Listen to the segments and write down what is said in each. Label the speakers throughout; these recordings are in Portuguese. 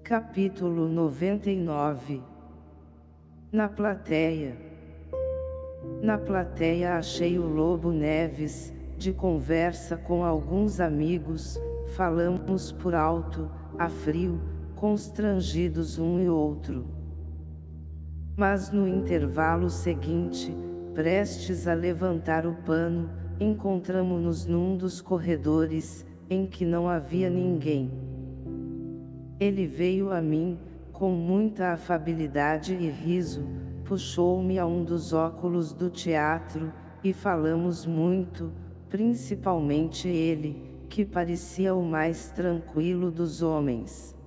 Speaker 1: Capítulo 99. Na plateia. Na plateia achei o Lobo Neves, de conversa com alguns amigos, falamos por alto, a frio, constrangidos um e outro. Mas no intervalo seguinte, prestes a levantar o pano, encontramo-nos num dos corredores, em que não havia ninguém. Ele veio a mim, com muita afabilidade e riso, puxou-me a um dos óculos do teatro, e falamos muito, principalmente ele, que parecia o mais tranquilo dos homens.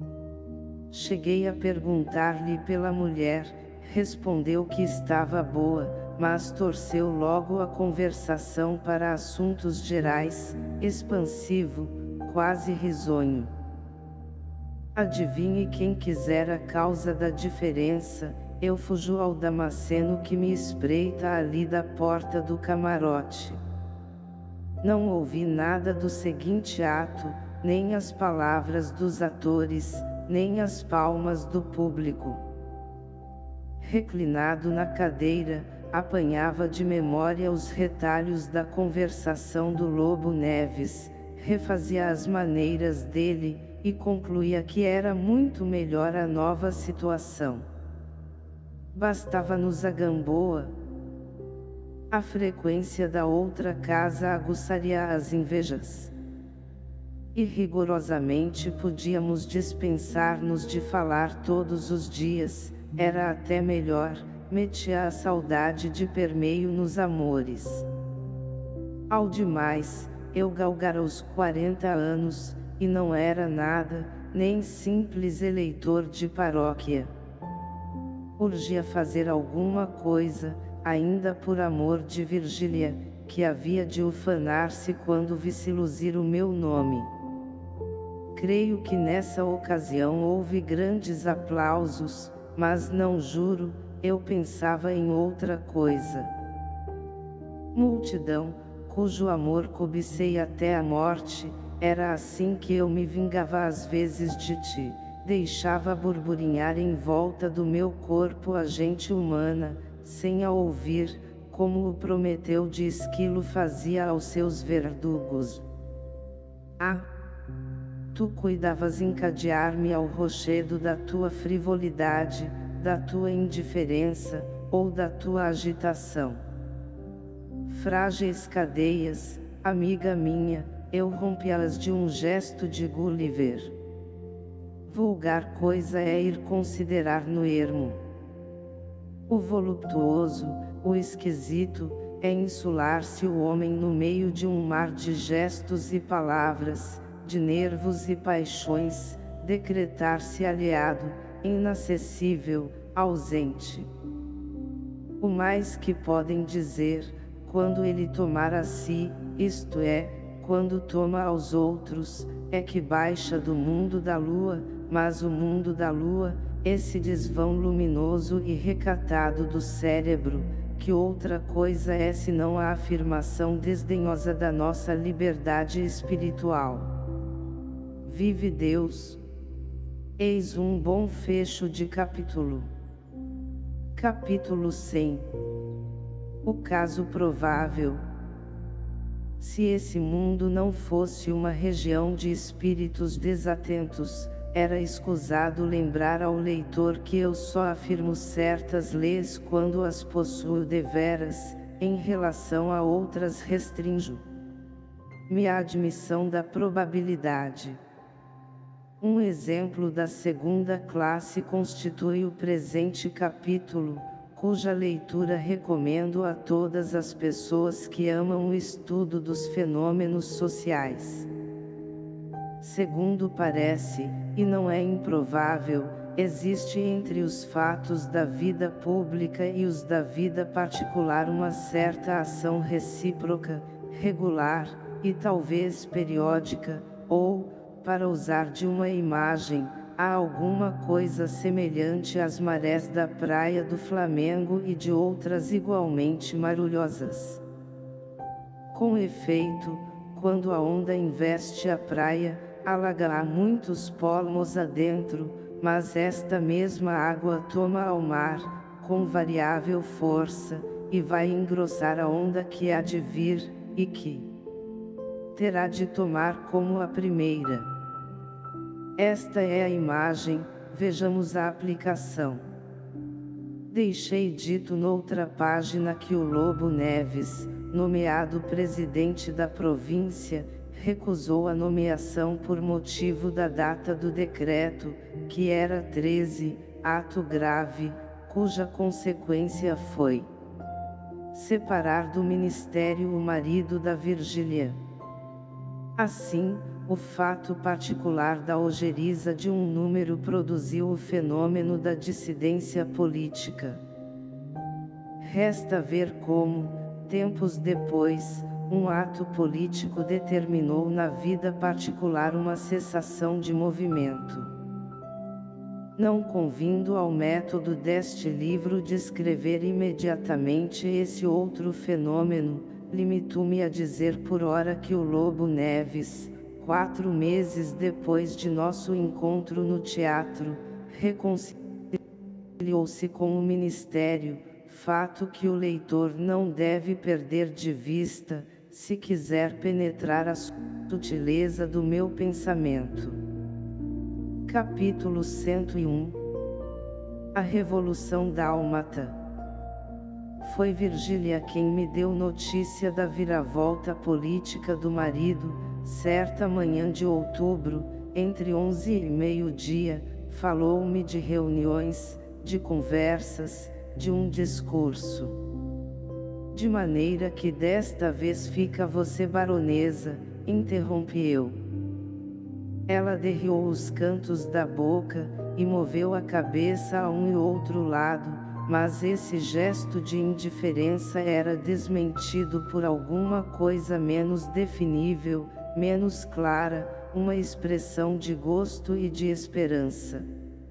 Speaker 1: Cheguei a perguntar-lhe pela mulher, respondeu que estava boa, mas torceu logo a conversação para assuntos gerais, expansivo, quase risonho. Adivinhe quem quiser a causa da diferença, eu fujo ao Damasceno que me espreita ali da porta do camarote. Não ouvi nada do seguinte ato, nem as palavras dos atores, nem as palmas do público. Reclinado na cadeira, apanhava de memória os retalhos da conversação do Lobo Neves, refazia as maneiras dele, e concluía que era muito melhor a nova situação. Bastava-nos a Gamboa. A frequência da outra casa aguçaria as invejas. E rigorosamente podíamos dispensar-nos de falar todos os dias, era até melhor, metia a saudade de permeio nos amores. Ao demais, eu galgara os 40 anos, e não era nada, nem simples eleitor de paróquia. Urgia fazer alguma coisa, ainda por amor de Virgília, que havia de ufanar-se quando visse luzir o meu nome. Creio que nessa ocasião houve grandes aplausos, mas não juro, eu pensava em outra coisa. Multidão, cujo amor cobicei até a morte, era assim que eu me vingava às vezes de ti, deixava burburinhar em volta do meu corpo a gente humana, sem a ouvir, como o Prometeu de Esquilo fazia aos seus verdugos. Ah! Tu cuidavas encadear-me ao rochedo da tua frivolidade, da tua indiferença, ou da tua agitação. Frágeis cadeias, amiga minha, eu rompi-as de um gesto de Gulliver. Vulgar coisa é ir considerar no ermo. O voluptuoso, o esquisito, é insular-se o homem no meio de um mar de gestos e palavras, de nervos e paixões, decretar-se aliado, inacessível, ausente. O mais que podem dizer, quando ele tomar a si, isto é, quando toma aos outros, é que baixa do mundo da lua, mas o mundo da lua, esse desvão luminoso e recatado do cérebro, que outra coisa é senão a afirmação desdenhosa da nossa liberdade espiritual. Vive Deus! Eis um bom fecho de capítulo. Capítulo 100. O caso provável. Se esse mundo não fosse uma região de espíritos desatentos, era escusado lembrar ao leitor que eu só afirmo certas leis quando as possuo deveras, em relação a outras restringo minha admissão da probabilidade. Um exemplo da segunda classe constitui o presente capítulo, cuja leitura recomendo a todas as pessoas que amam o estudo dos fenômenos sociais. Segundo parece, e não é improvável, existe entre os fatos da vida pública e os da vida particular uma certa ação recíproca, regular, e talvez periódica, ou, para usar de uma imagem, há alguma coisa semelhante às marés da praia do Flamengo e de outras igualmente marulhosas. Com efeito, quando a onda investe a praia, alagará muitos palmos adentro, mas esta mesma água toma ao mar, com variável força, e vai engrossar a onda que há de vir, e que terá de tomar como a primeira. Esta é a imagem, vejamos a aplicação. Deixei dito noutra página que o Lobo Neves, nomeado presidente da província, recusou a nomeação por motivo da data do decreto, que era 13, ato grave, cuja consequência foi separar do ministério o marido da Virgília. Assim, o fato particular da ojeriza de um número produziu o fenômeno da dissidência política. Resta ver como, tempos depois, um ato político determinou na vida particular uma cessação de movimento. Não convindo ao método deste livro descrever imediatamente esse outro fenômeno, limito-me a dizer por ora que o Lobo Neves, 4 meses depois de nosso encontro no teatro, reconciliou-se com o ministério, fato que o leitor não deve perder de vista, se quiser penetrar a sutileza do meu pensamento. Capítulo 101. A Revolução Dálmata. Foi Virgília quem me deu notícia da viravolta política do marido, certa manhã de outubro, entre 11 e meio-dia, falou-me de reuniões, de conversas, de um discurso. De maneira que desta vez fica você baronesa, interrompi eu. Ela derriou os cantos da boca, e moveu a cabeça a um e outro lado, mas esse gesto de indiferença era desmentido por alguma coisa menos definível, menos clara, uma expressão de gosto e de esperança.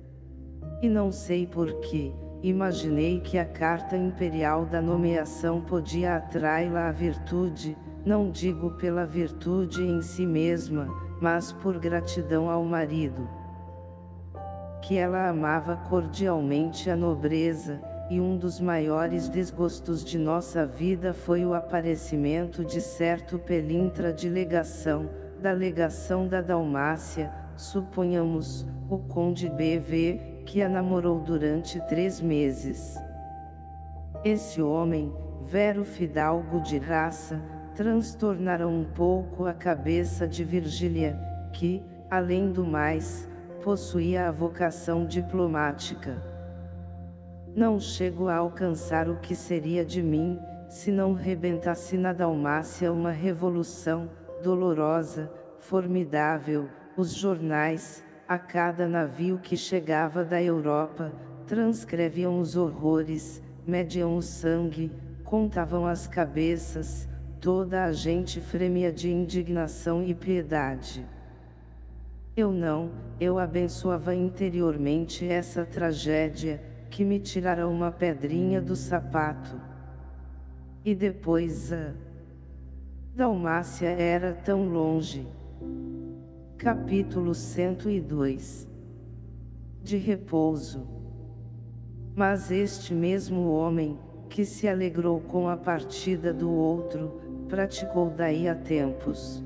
Speaker 1: E não sei por que, imaginei que a carta imperial da nomeação podia atraí-la à virtude, não digo pela virtude em si mesma, mas por gratidão ao marido. Que ela amava cordialmente a nobreza, e um dos maiores desgostos de nossa vida foi o aparecimento de certo pelintra de legação, da legação da Dalmácia, suponhamos, o conde B.V., que a namorou durante 3 meses. Esse homem, vero fidalgo de raça, transtornara um pouco a cabeça de Virgília, que, além do mais, possuía a vocação diplomática. Não chego a alcançar o que seria de mim, se não rebentasse na Dalmácia uma revolução, dolorosa, formidável. Os jornais, a cada navio que chegava da Europa, transcreviam os horrores, mediam o sangue, contavam as cabeças, toda a gente fremia de indignação e piedade. Eu abençoava interiormente essa tragédia, que me tirara uma pedrinha do sapato. E depois a Dalmácia era tão longe. Capítulo 102. De repouso. Mas este mesmo homem, que se alegrou com a partida do outro, praticou daí a tempos.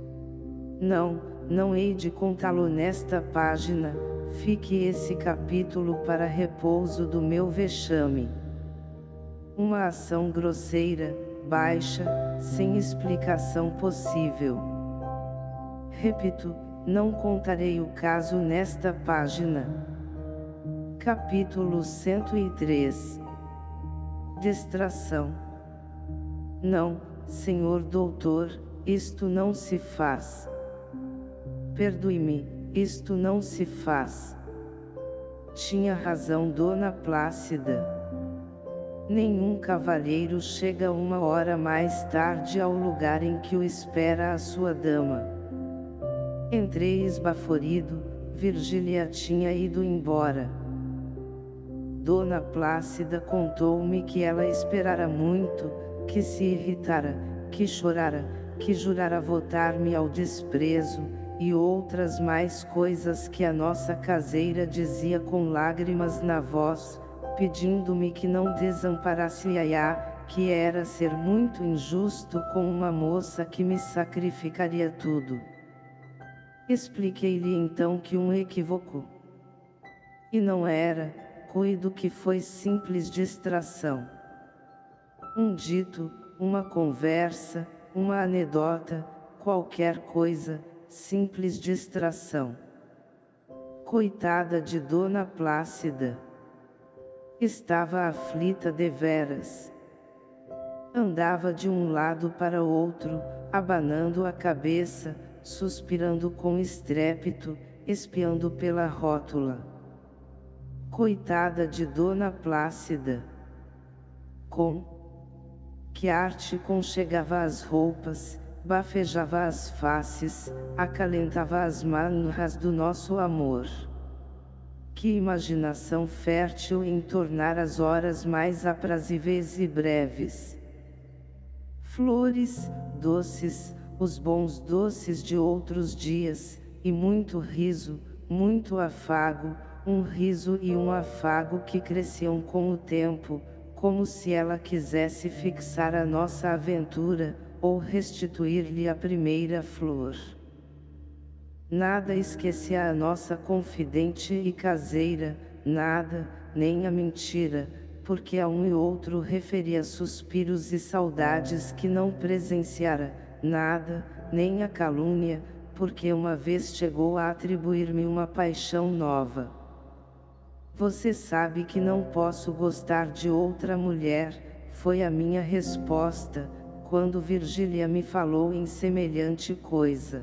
Speaker 1: Não hei de contá-lo nesta página, fique esse capítulo para repouso do meu vexame. Uma ação grosseira, baixa, sem explicação possível. Repito, não contarei o caso nesta página. Capítulo 103. Distração. Não, senhor doutor, isto não se faz. Perdoe-me, isto não se faz. Tinha razão Dona Plácida. Nenhum cavalheiro chega 1 hora mais tarde ao lugar em que o espera a sua dama. Entrei esbaforido, Virgília tinha ido embora. Dona Plácida contou-me que ela esperara muito, que se irritara, que chorara, que jurara votar-me ao desprezo, e outras mais coisas que a nossa caseira dizia com lágrimas na voz, pedindo-me que não desamparasse Yaya, que era ser muito injusto com uma moça que me sacrificaria tudo. Expliquei-lhe então que um equívoco. E não era, cuido que foi simples distração. Um dito, uma conversa, uma anedota, qualquer coisa, simples distração. Coitada de Dona Plácida. Estava aflita deveras. Andava de um lado para outro, abanando a cabeça, suspirando com estrépito, espiando pela rótula. Coitada de Dona Plácida. Com que arte conchegava as roupas, bafejava as faces, acalentava as manhas do nosso amor. Que imaginação fértil em tornar as horas mais aprazíveis e breves. Flores, doces, os bons doces de outros dias, e muito riso, muito afago, um riso e um afago que cresciam com o tempo, como se ela quisesse fixar a nossa aventura, ou restituir-lhe a primeira flor. Nada esquecia a nossa confidente e caseira, nada, nem a mentira, porque a um e outro referia suspiros e saudades que não presenciara, nada, nem a calúnia, porque uma vez chegou a atribuir-me uma paixão nova. Você sabe que não posso gostar de outra mulher, foi a minha resposta, quando Virgília me falou em semelhante coisa.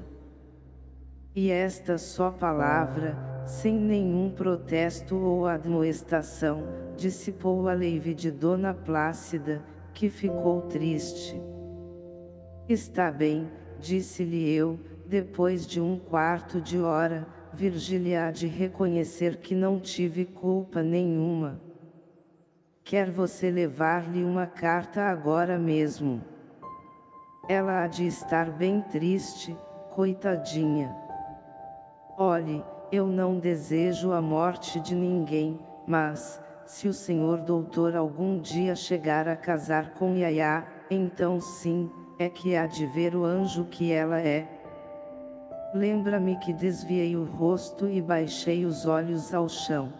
Speaker 1: E esta só palavra, sem nenhum protesto ou admoestação, dissipou o alívio de Dona Plácida, que ficou triste. Está bem, disse-lhe eu, depois de um quarto de hora, Virgília há de reconhecer que não tive culpa nenhuma. Quer você levar-lhe uma carta agora mesmo? Ela há de estar bem triste, coitadinha. Olhe, eu não desejo a morte de ninguém, mas, se o senhor doutor algum dia chegar a casar com Yaya, então sim, é que há de ver o anjo que ela é. Lembra-me que desviei o rosto e baixei os olhos ao chão.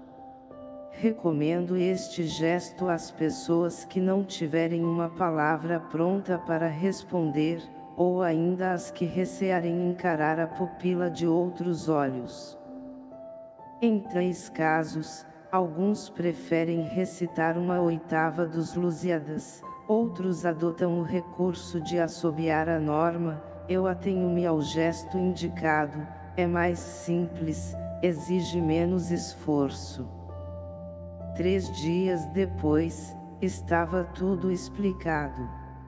Speaker 1: Recomendo este gesto às pessoas que não tiverem uma palavra pronta para responder, ou ainda às que recearem encarar a pupila de outros olhos. Em 3 casos, alguns preferem recitar uma oitava dos Lusíadas, outros adotam o recurso de assobiar a norma, eu atenho-me ao gesto indicado, é mais simples, exige menos esforço. 3 dias depois, estava tudo explicado.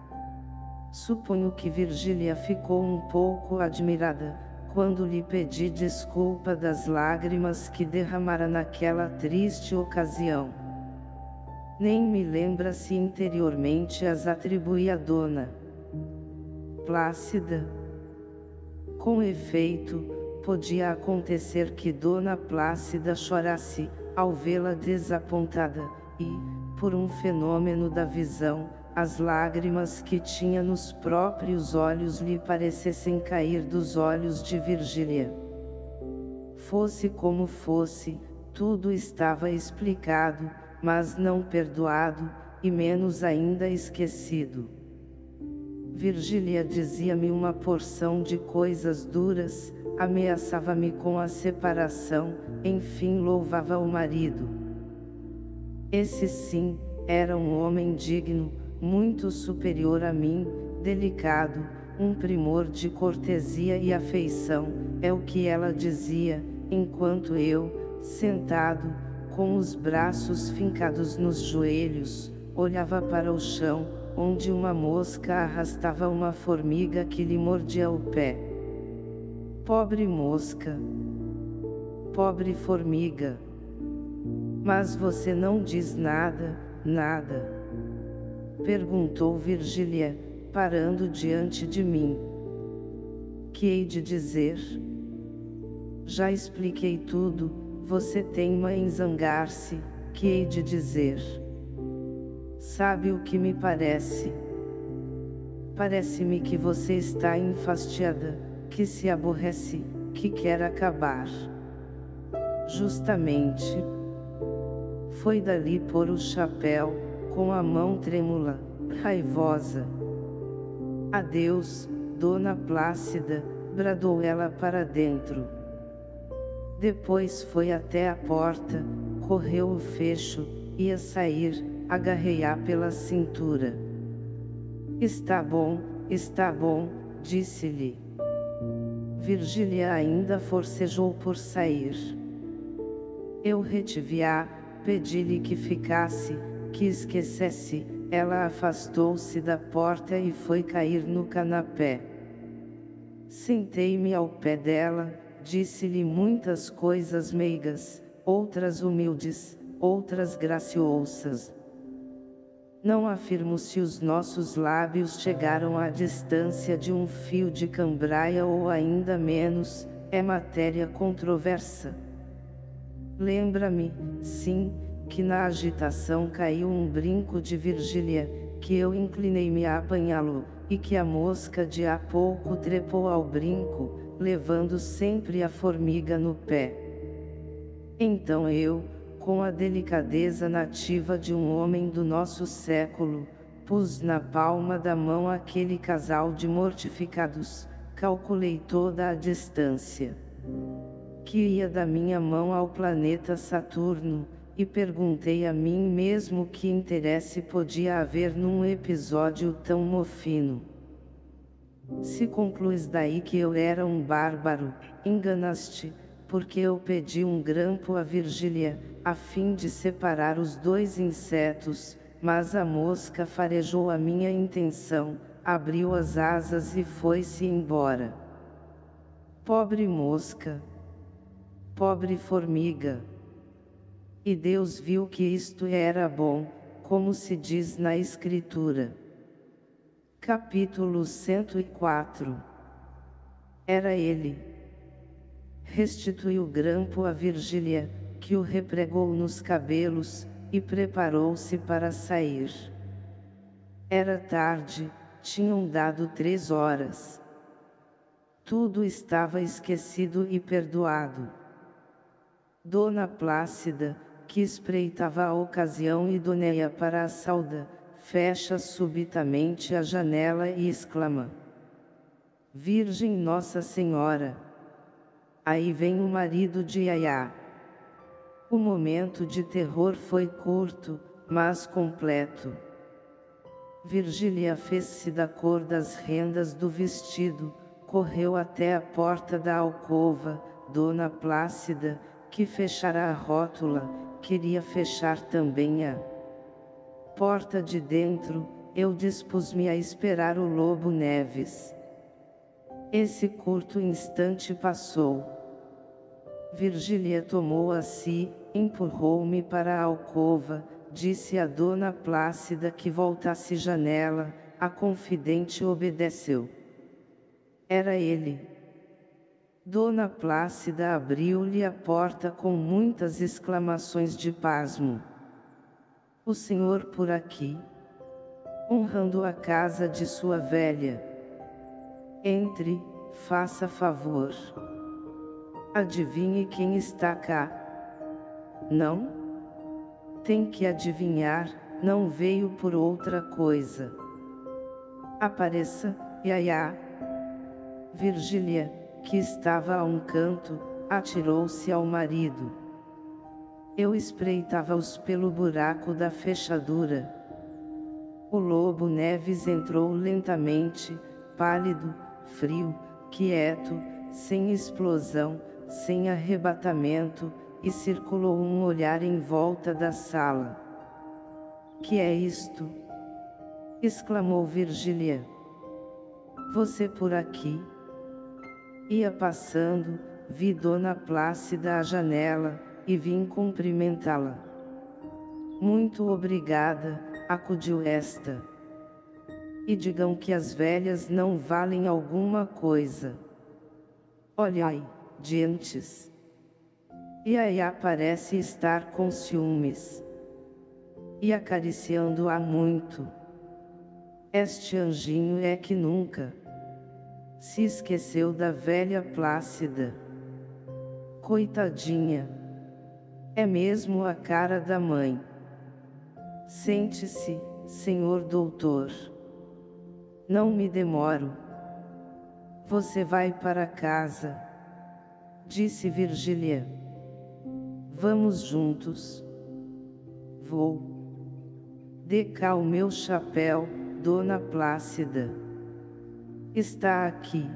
Speaker 1: Suponho que Virgília ficou um pouco admirada, quando lhe pedi desculpa das lágrimas que derramara naquela triste ocasião. Nem me lembra se interiormente as atribuí a Dona Plácida. Com efeito, podia acontecer que Dona Plácida chorasse, ao vê-la desapontada, e, por um fenômeno da visão, as lágrimas que tinha nos próprios olhos lhe parecessem cair dos olhos de Virgília. Fosse como fosse, tudo estava explicado, mas não perdoado, e menos ainda esquecido. Virgília dizia-me uma porção de coisas duras, ameaçava-me com a separação, enfim louvava o marido. Esse sim, era um homem digno, muito superior a mim, delicado, um primor de cortesia e afeição, é o que ela dizia, enquanto eu, sentado, com os braços fincados nos joelhos, olhava para o chão, onde uma mosca arrastava uma formiga que lhe mordia o pé. Pobre mosca! Pobre formiga! Mas você não diz nada, nada? Perguntou Virgília, parando diante de mim. Que hei de dizer? Já expliquei tudo, você teima em zangar-se, que hei de dizer? Sabe o que me parece? Parece-me que você está enfastiada, que se aborrece, que quer acabar. Justamente. Foi dali pôr o chapéu, com a mão trêmula, raivosa. Adeus, Dona Plácida, bradou ela para dentro. Depois foi até a porta, correu o fecho, ia sair, agarrei-a pela cintura. Está bom, disse-lhe. Virgília ainda forcejou por sair. Eu retive-a, pedi-lhe que ficasse, que esquecesse, ela afastou-se da porta e foi cair no canapé. Sentei-me ao pé dela, disse-lhe muitas coisas meigas, outras humildes, outras graciosas. Não afirmo se os nossos lábios chegaram à distância de um fio de cambraia ou ainda menos, é matéria controversa. Lembra-me, sim, que na agitação caiu um brinco de Virgília, que eu inclinei-me a apanhá-lo, e que a mosca de há pouco trepou ao brinco, levando sempre a formiga no pé. Então eu, com a delicadeza nativa de um homem do nosso século, pus na palma da mão aquele casal de mortificados, calculei toda a distância que ia da minha mão ao planeta Saturno, e perguntei a mim mesmo que interesse podia haver num episódio tão mofino. Se concluis daí que eu era um bárbaro, enganaste, porque eu pedi um grampo a Virgília, a fim de separar os dois insetos, mas a mosca farejou a minha intenção, abriu as asas e foi-se embora. Pobre mosca! Pobre formiga! E Deus viu que isto era bom, como se diz na Escritura. Capítulo 104. Era ele. Restituiu o grampo a Virgília, que o repregou nos cabelos, e preparou-se para sair. Era tarde, tinham dado 3 horas. Tudo estava esquecido e perdoado. Dona Plácida, que espreitava a ocasião idônea para a sauda, fecha subitamente a janela e exclama: Virgem Nossa Senhora! Aí vem o marido de Yaya. O momento de terror foi curto, mas completo. Virgília fez-se da cor das rendas do vestido, correu até a porta da alcova. Dona Plácida, que fechara a rótula, queria fechar também a porta de dentro. Eu dispus-me a esperar o Lobo Neves. Esse curto instante passou. Virgília tomou a si, empurrou-me para a alcova, disse a Dona Plácida que voltasse janela, a confidente obedeceu. Era ele. Dona Plácida abriu-lhe a porta com muitas exclamações de pasmo. O senhor por aqui? Honrando a casa de sua velha. Entre, faça favor. Adivinhe quem está cá. Não? Tem que adivinhar, não veio por outra coisa. Apareça, Yaya. Virgília, que estava a um canto, atirou-se ao marido. Eu espreitava-os pelo buraco da fechadura. O Lobo Neves entrou lentamente, pálido, frio, quieto, sem explosão, sem arrebatamento, e circulou um olhar em volta da sala. Que é isto? Exclamou Virgília. Você por aqui? Ia passando, vi Dona Plácida à janela, e vim cumprimentá-la. Muito obrigada, acudiu esta. E digam que as velhas não valem alguma coisa. Olhai, diantes. E aí parece estar com ciúmes. E acariciando-a muito. Este anjinho é que nunca se esqueceu da velha Plácida. Coitadinha. É mesmo a cara da mãe. Sente-se, senhor doutor. Não me demoro. Você vai para casa, disse Virgília. Vamos juntos. Vou. Dê cá o meu chapéu, Dona Plácida. Está aqui.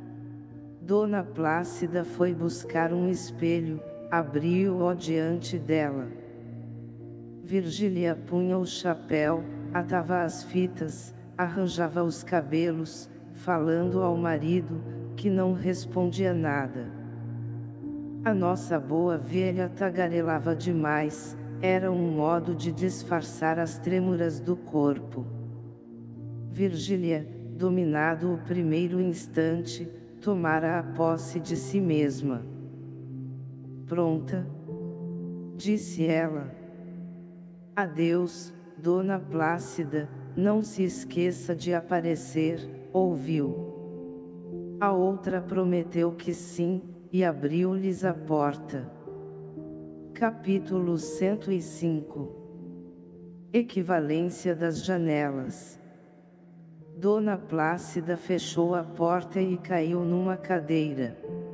Speaker 1: Dona Plácida foi buscar um espelho, abriu-o diante dela. Virgília punha o chapéu, atava as fitas, arranjava os cabelos, falando ao marido, que não respondia nada. A nossa boa velha tagarelava demais, era um modo de disfarçar as trêmuras do corpo. Virgília, dominado o primeiro instante, tomara a posse de si mesma. Pronta? Disse ela. Adeus, Dona Plácida, não se esqueça de aparecer, ouviu? A outra prometeu que sim, e abriu-lhes a porta. Capítulo 105. Equivalência das janelas. Dona Plácida fechou a porta e caiu numa cadeira.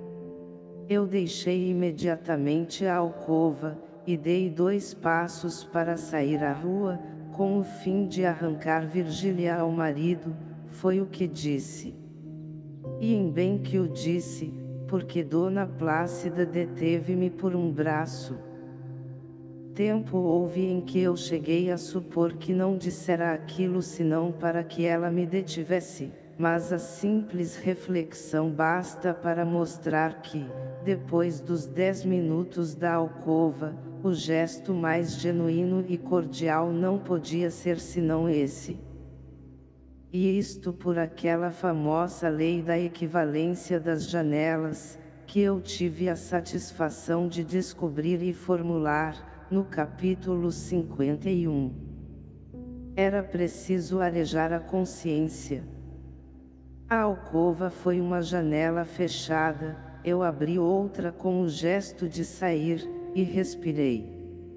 Speaker 1: Eu deixei imediatamente a alcova, e dei 2 passos para sair à rua, com o fim de arrancar Virgília ao marido, foi o que disse. E em bem que o disse, porque Dona Plácida deteve-me por um braço. Tempo houve em que eu cheguei a supor que não dissera aquilo senão para que ela me detivesse, mas a simples reflexão basta para mostrar que, depois dos 10 minutos da alcova, o gesto mais genuíno e cordial não podia ser senão esse. E isto por aquela famosa lei da equivalência das janelas, que eu tive a satisfação de descobrir e formular, no capítulo 51. Era preciso arejar a consciência. A alcova foi uma janela fechada, eu abri outra com o gesto de sair, e respirei.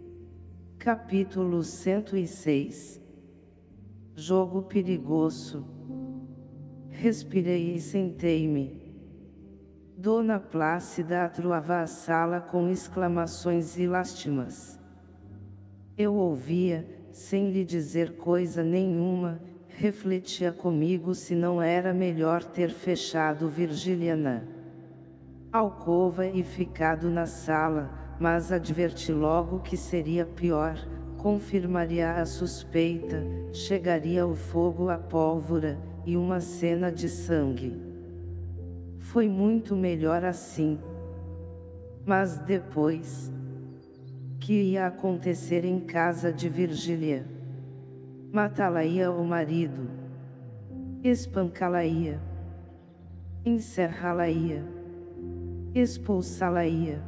Speaker 1: Capítulo 106. Jogo perigoso. Respirei e sentei-me. Dona Plácida atroava a sala com exclamações e lástimas. Eu ouvia, sem lhe dizer coisa nenhuma, refletia comigo se não era melhor ter fechado Virgília na alcova e ficado na sala, mas adverti logo que seria pior, confirmaria a suspeita, chegaria o fogo à pólvora, e uma cena de sangue. Foi muito melhor assim. Mas depois, que ia acontecer em casa de Virgília? Matá-la-ia o marido? Espancá-la-ia? Encerrá-la-ia? Expulsá-la-ia?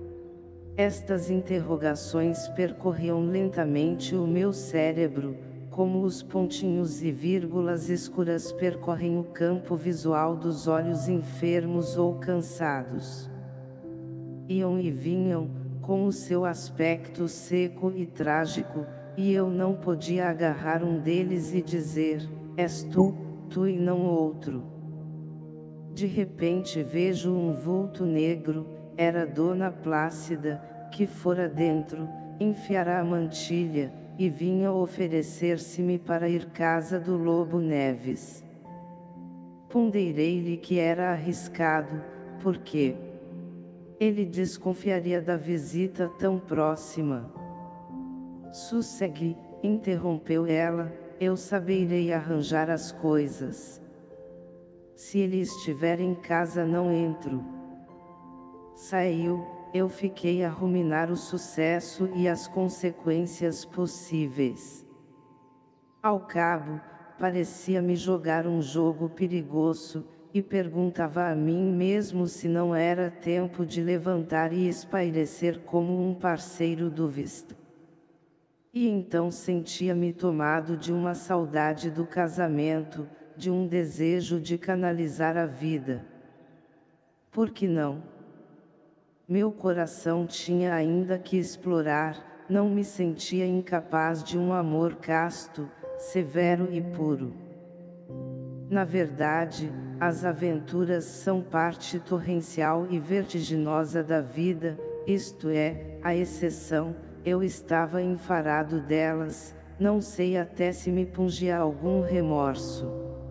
Speaker 1: Estas interrogações percorriam lentamente o meu cérebro, como os pontinhos e vírgulas escuras percorrem o campo visual dos olhos enfermos ou cansados. Iam e vinham, com o seu aspecto seco e trágico, e eu não podia agarrar um deles e dizer, és tu, tu e não outro. De repente vejo um vulto negro, era Dona Plácida, que fora dentro, enfiara a mantilha, e vinha oferecer-se-me para ir casa do Lobo Neves. Ponderei-lhe que era arriscado, porque ele desconfiaria da visita tão próxima. Sossegue, interrompeu ela, eu saberei arranjar as coisas. Se ele estiver em casa não entro. Saiu, eu fiquei a ruminar o sucesso e as consequências possíveis. Ao cabo, parecia-me jogar um jogo perigoso, e perguntava a mim mesmo se não era tempo de levantar e espairecer como um parceiro do visto. E então sentia-me tomado de uma saudade do casamento, de um desejo de canalizar a vida. Por que não? Meu coração tinha ainda que explorar, não me sentia incapaz de um amor casto, severo e puro. Na verdade, as aventuras são parte torrencial e vertiginosa da vida, isto é, a exceção. Eu estava enfarado delas, não sei até se me pungia algum remorso.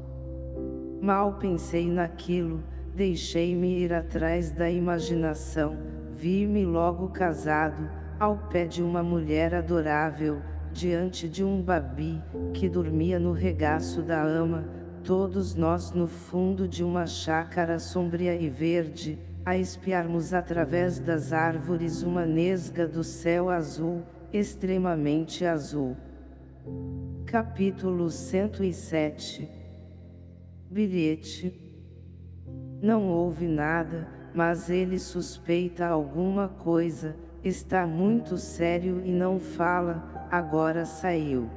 Speaker 1: Mal pensei naquilo, deixei-me ir atrás da imaginação, vi-me logo casado, ao pé de uma mulher adorável, diante de um babi, que dormia no regaço da ama, todos nós no fundo de uma chácara sombria e verde, a espiarmos através das árvores uma nesga do céu azul, extremamente azul. Capítulo 107. Bilhete. Não houve nada, mas ele suspeita alguma coisa, está muito sério e não fala, agora saiu.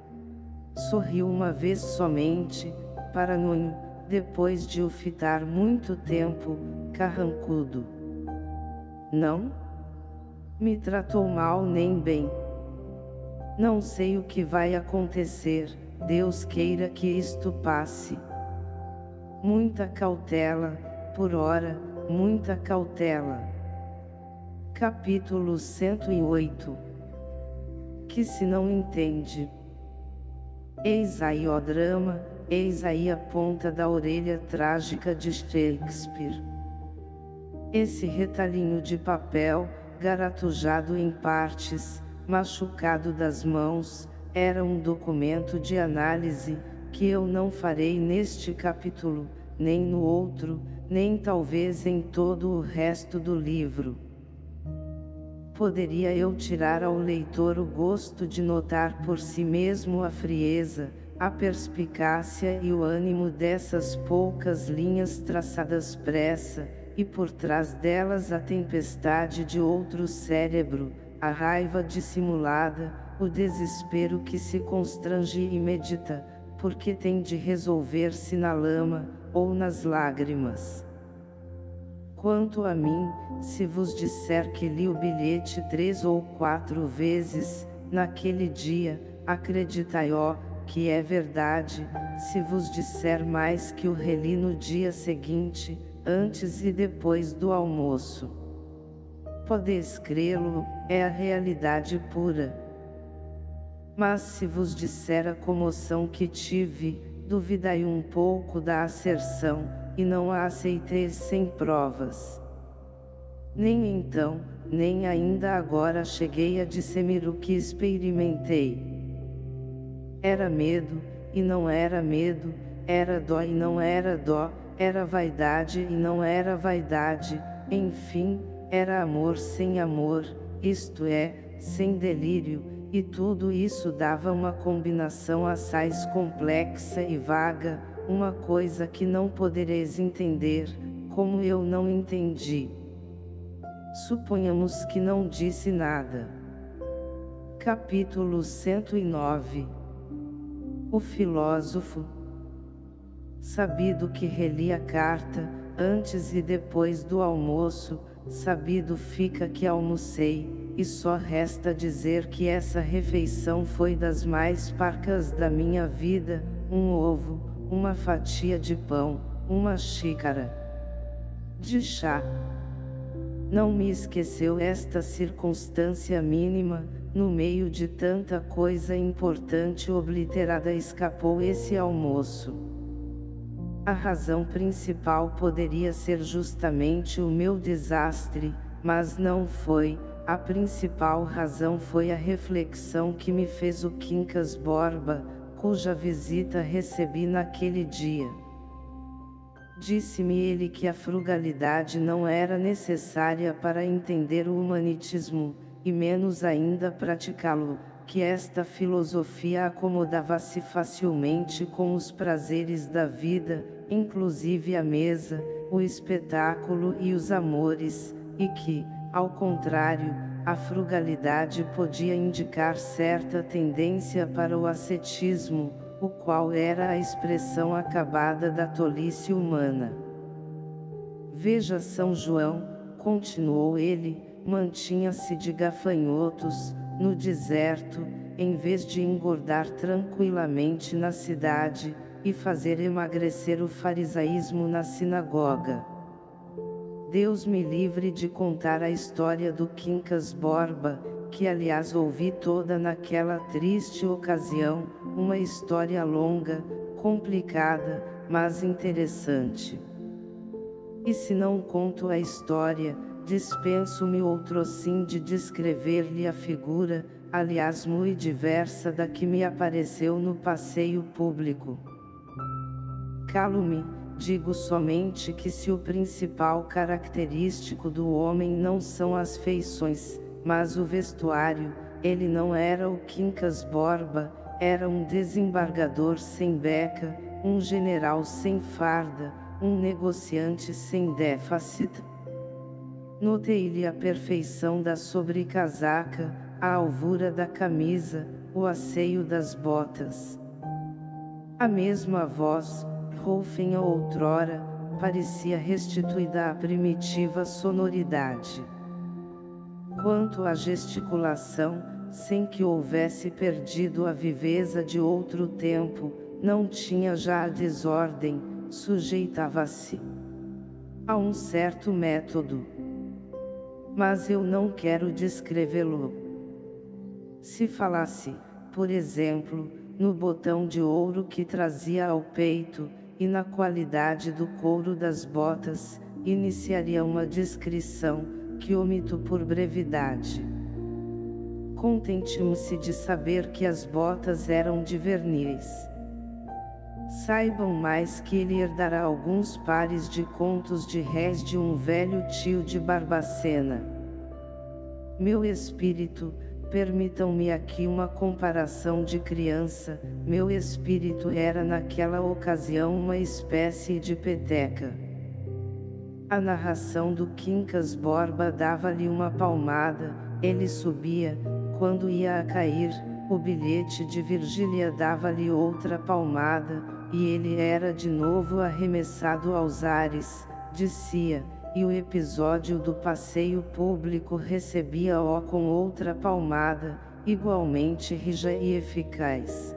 Speaker 1: Sorriu uma vez somente, paranhonho, depois de o fitar muito tempo, carrancudo. Não? Me tratou mal nem bem. Não sei o que vai acontecer, Deus queira que isto passe. Muita cautela, por ora, muita cautela. Capítulo 108. Que se não entende. Eis aí o drama, eis aí a ponta da orelha trágica de Shakespeare. Esse retalhinho de papel, garatujado em partes, machucado das mãos, era um documento de análise, que eu não farei neste capítulo, nem no outro, nem talvez em todo o resto do livro. Poderia eu tirar ao leitor o gosto de notar por si mesmo a frieza, a perspicácia e o ânimo dessas poucas linhas traçadas pressa, e por trás delas a tempestade de outro cérebro, a raiva dissimulada, o desespero que se constrange e medita, porque tem de resolver-se na lama, ou nas lágrimas. Quanto a mim, se vos disser que li o bilhete 3 ou 4 vezes, naquele dia, acreditai-ó, que é verdade. Se vos disser mais que o reli no dia seguinte, antes e depois do almoço, podeis crê-lo, é a realidade pura. Mas se vos disser a comoção que tive, duvidai um pouco da asserção, e não a aceiteis sem provas. Nem então, nem ainda agora cheguei a discernir o que experimentei. Era medo, e não era medo, era dó e não era dó, era vaidade e não era vaidade, enfim, era amor sem amor, isto é, sem delírio, e tudo isso dava uma combinação assaz complexa e vaga, uma coisa que não podereis entender, como eu não entendi. Suponhamos que não disse nada. Capítulo 109. O filósofo. Sabido que reli a carta, antes e depois do almoço, sabido fica que almocei, e só resta dizer que essa refeição foi das mais parcas da minha vida, um ovo, uma fatia de pão, uma xícara de chá. Não me esqueceu esta circunstância mínima, no meio de tanta coisa importante obliterada escapou esse almoço. A razão principal poderia ser justamente o meu desastre, mas não foi. A principal razão foi a reflexão que me fez o Quincas Borba, cuja visita recebi naquele dia. Disse-me ele que a frugalidade não era necessária para entender o humanitismo, e menos ainda praticá-lo, que esta filosofia acomodava-se facilmente com os prazeres da vida, inclusive a mesa, o espetáculo e os amores, e que, ao contrário, a frugalidade podia indicar certa tendência para o ascetismo, o qual era a expressão acabada da tolice humana. Veja São João, continuou ele, mantinha-se de gafanhotos, no deserto, em vez de engordar tranquilamente na cidade, e fazer emagrecer o farisaísmo na sinagoga. Deus me livre de contar a história do Quincas Borba, que aliás ouvi toda naquela triste ocasião, uma história longa, complicada, mas interessante. E se não conto a história, dispenso-me outrossim de descrever-lhe a figura, aliás muito diversa da que me apareceu no passeio público. Calo-me, digo somente que se o principal característico do homem não são as feições, mas o vestuário, ele não era o Quincas Borba, era um desembargador sem beca, um general sem farda, um negociante sem déficit. Notei-lhe a perfeição da sobrecasaca, a alvura da camisa, o asseio das botas. A mesma voz, roufinha outrora, parecia restituída à primitiva sonoridade. Quanto à gesticulação, sem que houvesse perdido a viveza de outro tempo, não tinha já a desordem, sujeitava-se a um certo método. Mas eu não quero descrevê-lo. Se falasse, por exemplo, no botão de ouro que trazia ao peito, e na qualidade do couro das botas, iniciaria uma descrição, que omito por brevidade. Contente-me-se de saber que as botas eram de verniz. Saibam mais que ele herdará alguns pares de contos de réis de um velho tio de Barbacena. Meu espírito, permitam-me aqui uma comparação de criança, meu espírito era naquela ocasião uma espécie de peteca. A narração do Quincas Borba dava-lhe uma palmada, ele subia, quando ia a cair, o bilhete de Virgília dava-lhe outra palmada, e ele era de novo arremessado aos ares, descia, e o episódio do passeio público recebia-o com outra palmada, igualmente rija e eficaz.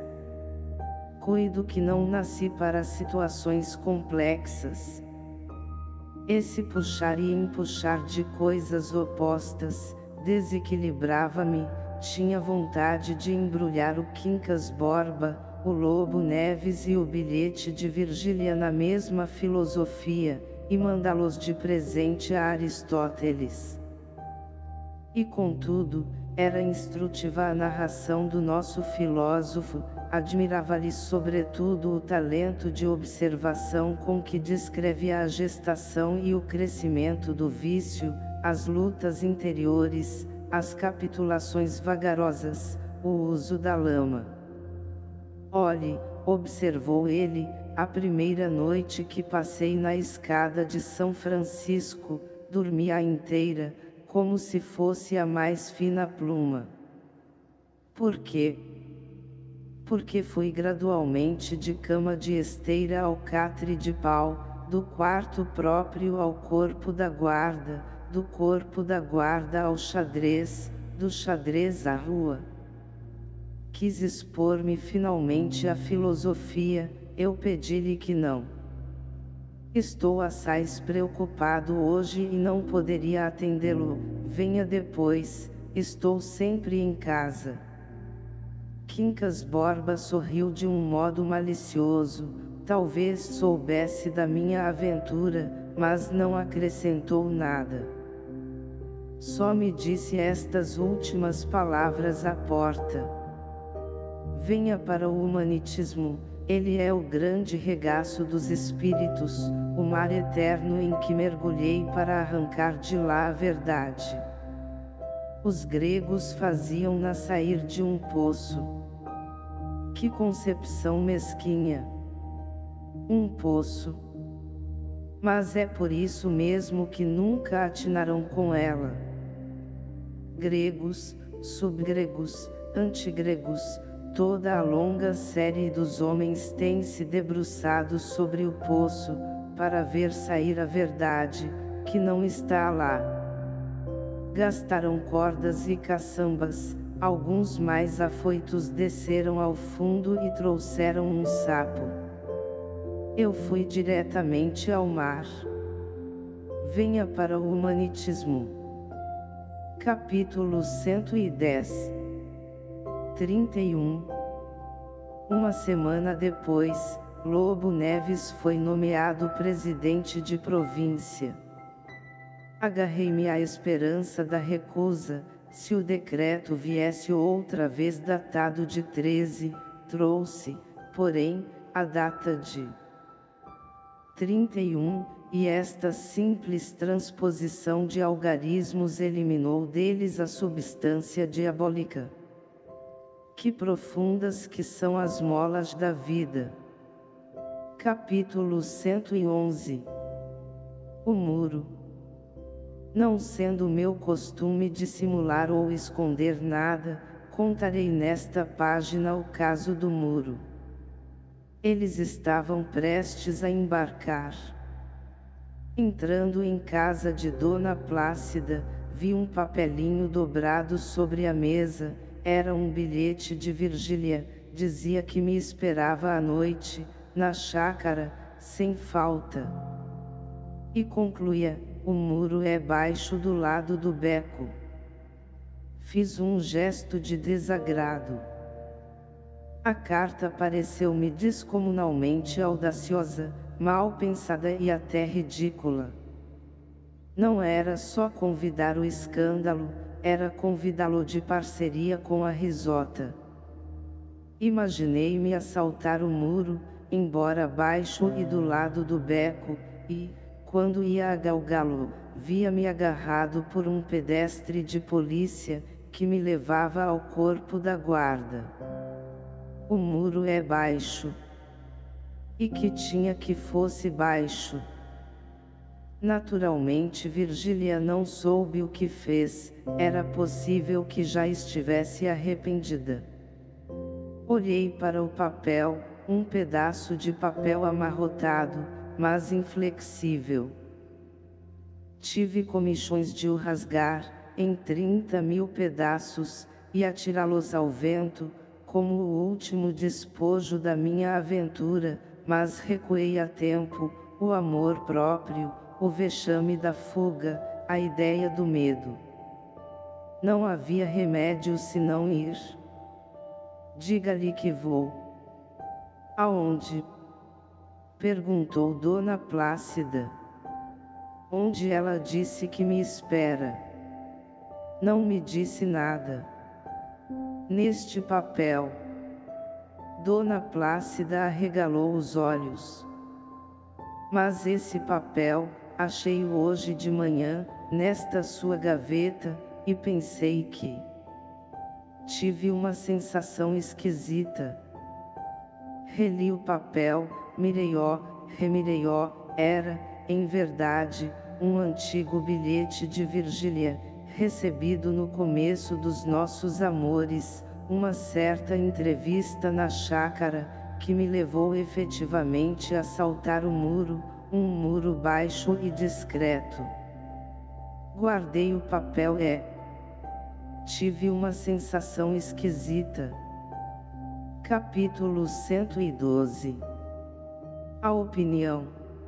Speaker 1: Cuido que não nasci para situações complexas. Esse puxar e empuxar de coisas opostas, desequilibrava-me, tinha vontade de embrulhar o Quincas Borba, o Lobo Neves e o bilhete de Virgília na mesma filosofia, e mandá-los de presente a Aristóteles. E contudo, era instrutiva a narração do nosso filósofo, admirava-lhe sobretudo o talento de observação com que descreve a gestação e o crescimento do vício, as lutas interiores, as capitulações vagarosas, o uso da lama. Olhe, observou ele, a primeira noite que passei na escada de São Francisco, dormi a inteira, como se fosse a mais fina pluma. Por quê? Porque fui gradualmente de cama de esteira ao catre de pau, do quarto próprio ao corpo da guarda, do corpo da guarda ao xadrez, do xadrez à rua. Quis expor-me finalmente à filosofia, eu pedi-lhe que não. Estou assaz preocupado hoje e não poderia atendê-lo, venha depois, estou sempre em casa. Quincas Borba sorriu de um modo malicioso, talvez soubesse da minha aventura, mas não acrescentou nada. Só me disse estas últimas palavras à porta. Venha para o humanitismo, ele é o grande regaço dos espíritos, o mar eterno em que mergulhei para arrancar de lá a verdade. Os gregos faziam-na sair de um poço. Que concepção mesquinha! Um poço. Mas é por isso mesmo que nunca atinarão com ela. Gregos, subgregos, antigregos, toda a longa série dos homens tem se debruçado sobre o poço, para ver sair a verdade, que não está lá. Gastaram cordas e caçambas, alguns mais afoitos desceram ao fundo e trouxeram um sapo. Eu fui diretamente ao mar. Venha para o Humanitismo. Capítulo 110. 31. Uma semana depois, Lobo Neves foi nomeado presidente de província. Agarrei-me à esperança da recusa, se o decreto viesse outra vez datado de 13, trouxe, porém, a data de 31, e esta simples transposição de algarismos eliminou deles a substância diabólica. Que profundas que são as molas da vida. Capítulo 111. O muro. Não sendo meu costume dissimular ou esconder nada, contarei nesta página o caso do muro. Eles estavam prestes a embarcar. Entrando em casa de Dona Plácida, vi um papelinho dobrado sobre a mesa. Era um bilhete de Virgília, dizia que me esperava à noite, na chácara, sem falta. E concluía: o muro é baixo do lado do beco. Fiz um gesto de desagrado. A carta pareceu-me descomunalmente audaciosa, mal pensada e até ridícula. Não era só convidar o escândalo, era convidá-lo de parceria com a risota. Imaginei-me assaltar o muro, embora baixo e do lado do beco, e, quando ia a galgá-lo, via-me agarrado por um pedestre de polícia, que me levava ao corpo da guarda. O muro é baixo. E que tinha que fosse baixo. Naturalmente Virgília não soube o que fez, era possível que já estivesse arrependida. Olhei para o papel, um pedaço de papel amarrotado, mas inflexível. Tive comichões de o rasgar, em 30.000 pedaços, e atirá-los ao vento, como o último despojo da minha aventura, mas recuei a tempo, o amor próprio, o vexame da fuga, a ideia do medo. Não havia remédio senão ir. Diga-lhe que vou. Aonde? Perguntou Dona Plácida. Onde ela disse que me espera. Não me disse nada. Neste papel. Dona Plácida arregalou os olhos. Mas esse papel, achei-o hoje de manhã, nesta sua gaveta, e pensei que... Tive uma sensação esquisita. Reli o papel, mirei-o, remirei-o, era, em verdade, um antigo bilhete de Virgília, recebido no começo dos nossos amores, uma certa entrevista na chácara, que me levou efetivamente a saltar o muro, um muro baixo e discreto. Guardei o papel e... tive uma sensação esquisita. Capítulo 112. A opinião.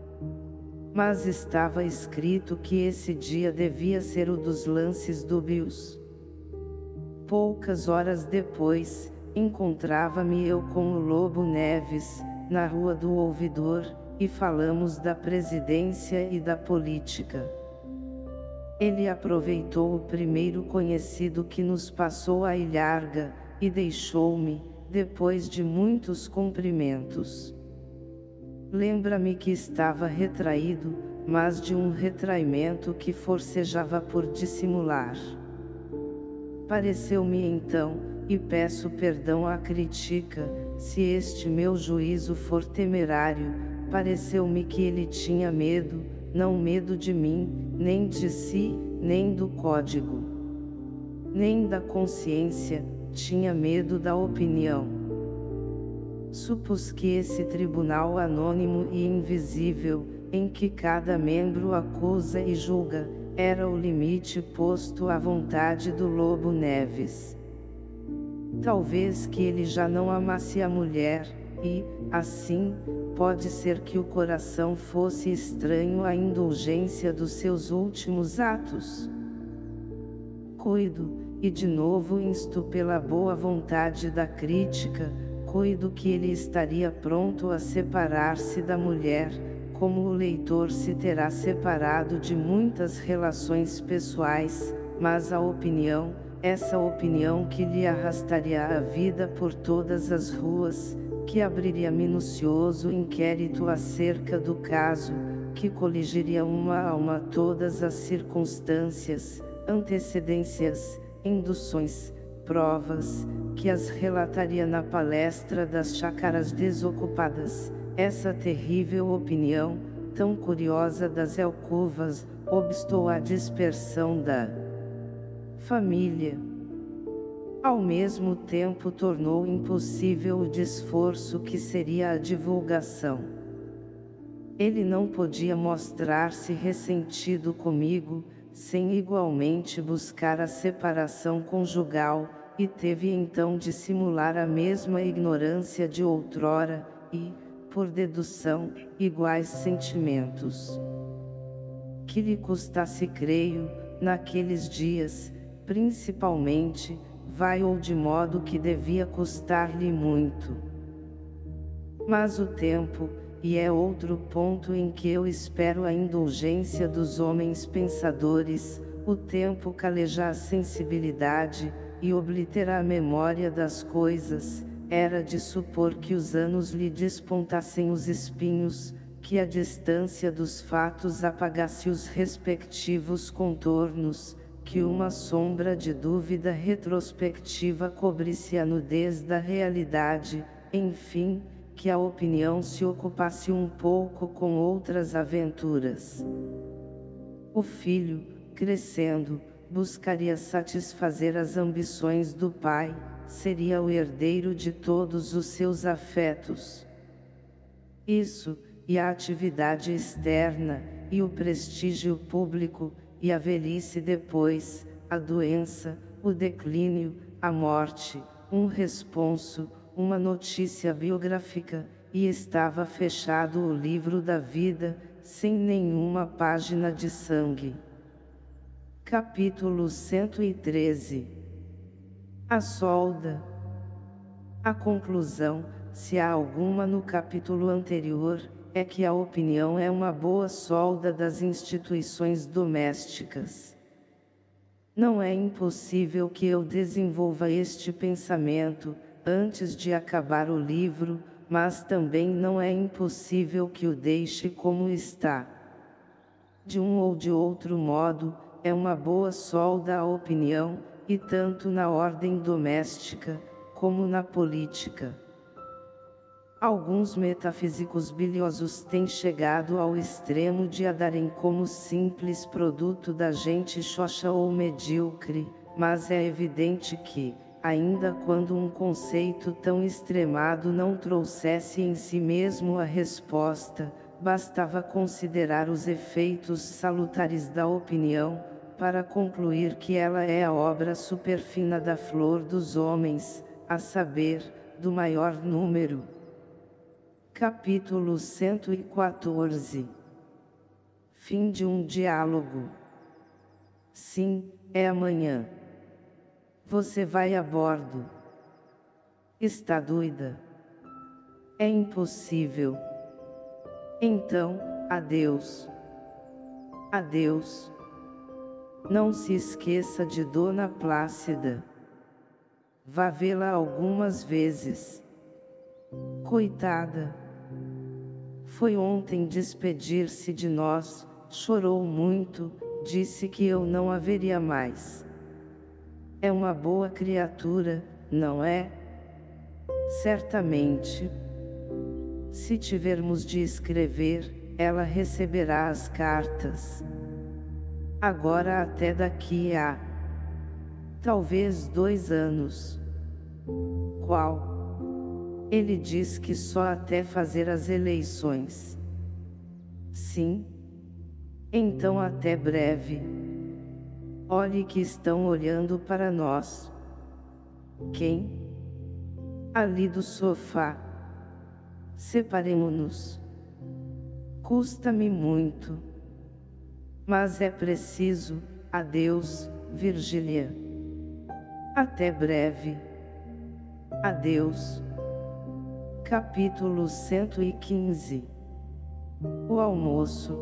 Speaker 1: Mas estava escrito que esse dia devia ser o dos lances dúbios. Poucas horas depois, encontrava-me eu com o Lobo Neves, na Rua do Ouvidor, e falamos da presidência e da política. Ele aproveitou o primeiro conhecido que nos passou a ilharga, e deixou-me, depois de muitos cumprimentos. Lembra-me que estava retraído, mas de um retraimento que forcejava por dissimular. Pareceu-me então, e peço perdão à crítica, se este meu juízo for temerário, pareceu-me que ele tinha medo, não medo de mim, nem de si, nem do código, nem da consciência, tinha medo da opinião. Supus que esse tribunal anônimo e invisível, em que cada membro acusa e julga, era o limite posto à vontade do Lobo Neves. Talvez que ele já não amasse a mulher, e, assim, pode ser que o coração fosse estranho à indulgência dos seus últimos atos. Cuido, e de novo insto pela boa vontade da crítica, cuido que ele estaria pronto a separar-se da mulher, como o leitor se terá separado de muitas relações pessoais, mas a opinião, essa opinião que lhe arrastaria a vida por todas as ruas, que abriria minucioso inquérito acerca do caso, que coligiria uma a uma todas as circunstâncias, antecedências, induções, provas, que as relataria na palestra das chácaras desocupadas, essa terrível opinião, tão curiosa das alcovas, obstou à dispersão da família. Ao mesmo tempo tornou impossível o desforço que seria a divulgação. Ele não podia mostrar-se ressentido comigo, sem igualmente buscar a separação conjugal, e teve então de simular a mesma ignorância de outrora, e, por dedução, iguais sentimentos. Que lhe custasse, creio, naqueles dias, principalmente, vai ou de modo que devia custar-lhe muito. Mas o tempo, e é outro ponto em que eu espero a indulgência dos homens pensadores, o tempo caleja a sensibilidade, e oblitera a memória das coisas, era de supor que os anos lhe despontassem os espinhos, que a distância dos fatos apagasse os respectivos contornos, que uma sombra de dúvida retrospectiva cobrisse a nudez da realidade, enfim, que a opinião se ocupasse um pouco com outras aventuras. O filho, crescendo, buscaria satisfazer as ambições do pai, seria o herdeiro de todos os seus afetos. Isso, e a atividade externa, e o prestígio público, e a velhice depois, a doença, o declínio, a morte, um responso, uma notícia biográfica, e estava fechado o livro da vida, sem nenhuma página de sangue. Capítulo 113. A solda. A conclusão, se há alguma no capítulo anterior, é que a opinião é uma boa solda das instituições domésticas. Não é impossível que eu desenvolva este pensamento, antes de acabar o livro, mas também não é impossível que o deixe como está. De um ou de outro modo, é uma boa solda a opinião, e tanto na ordem doméstica, como na política. Alguns metafísicos biliosos têm chegado ao extremo de a darem como simples produto da gente xoxa ou medíocre, mas é evidente que, ainda quando um conceito tão extremado não trouxesse em si mesmo a resposta, bastava considerar os efeitos salutares da opinião, para concluir que ela é a obra superfina da flor dos homens, a saber, do maior número. Capítulo 114. Fim de um diálogo. Sim, é amanhã. Você vai a bordo. Está doida? É impossível. Então, adeus. Adeus. Não se esqueça de Dona Plácida. Vá vê-la algumas vezes. Coitada. Foi ontem despedir-se de nós, chorou muito, disse que eu não a veria mais. É uma boa criatura, não é? Certamente. Se tivermos de escrever, ela receberá as cartas. Agora até daqui a talvez 2 anos. Qual? Ele diz que só até fazer as eleições. Sim? Então até breve. Olhe que estão olhando para nós. Quem? Ali do sofá. Separemo-nos. Custa-me muito. Mas é preciso. Adeus, Virgília. Até breve. Adeus. Capítulo 115. O almoço.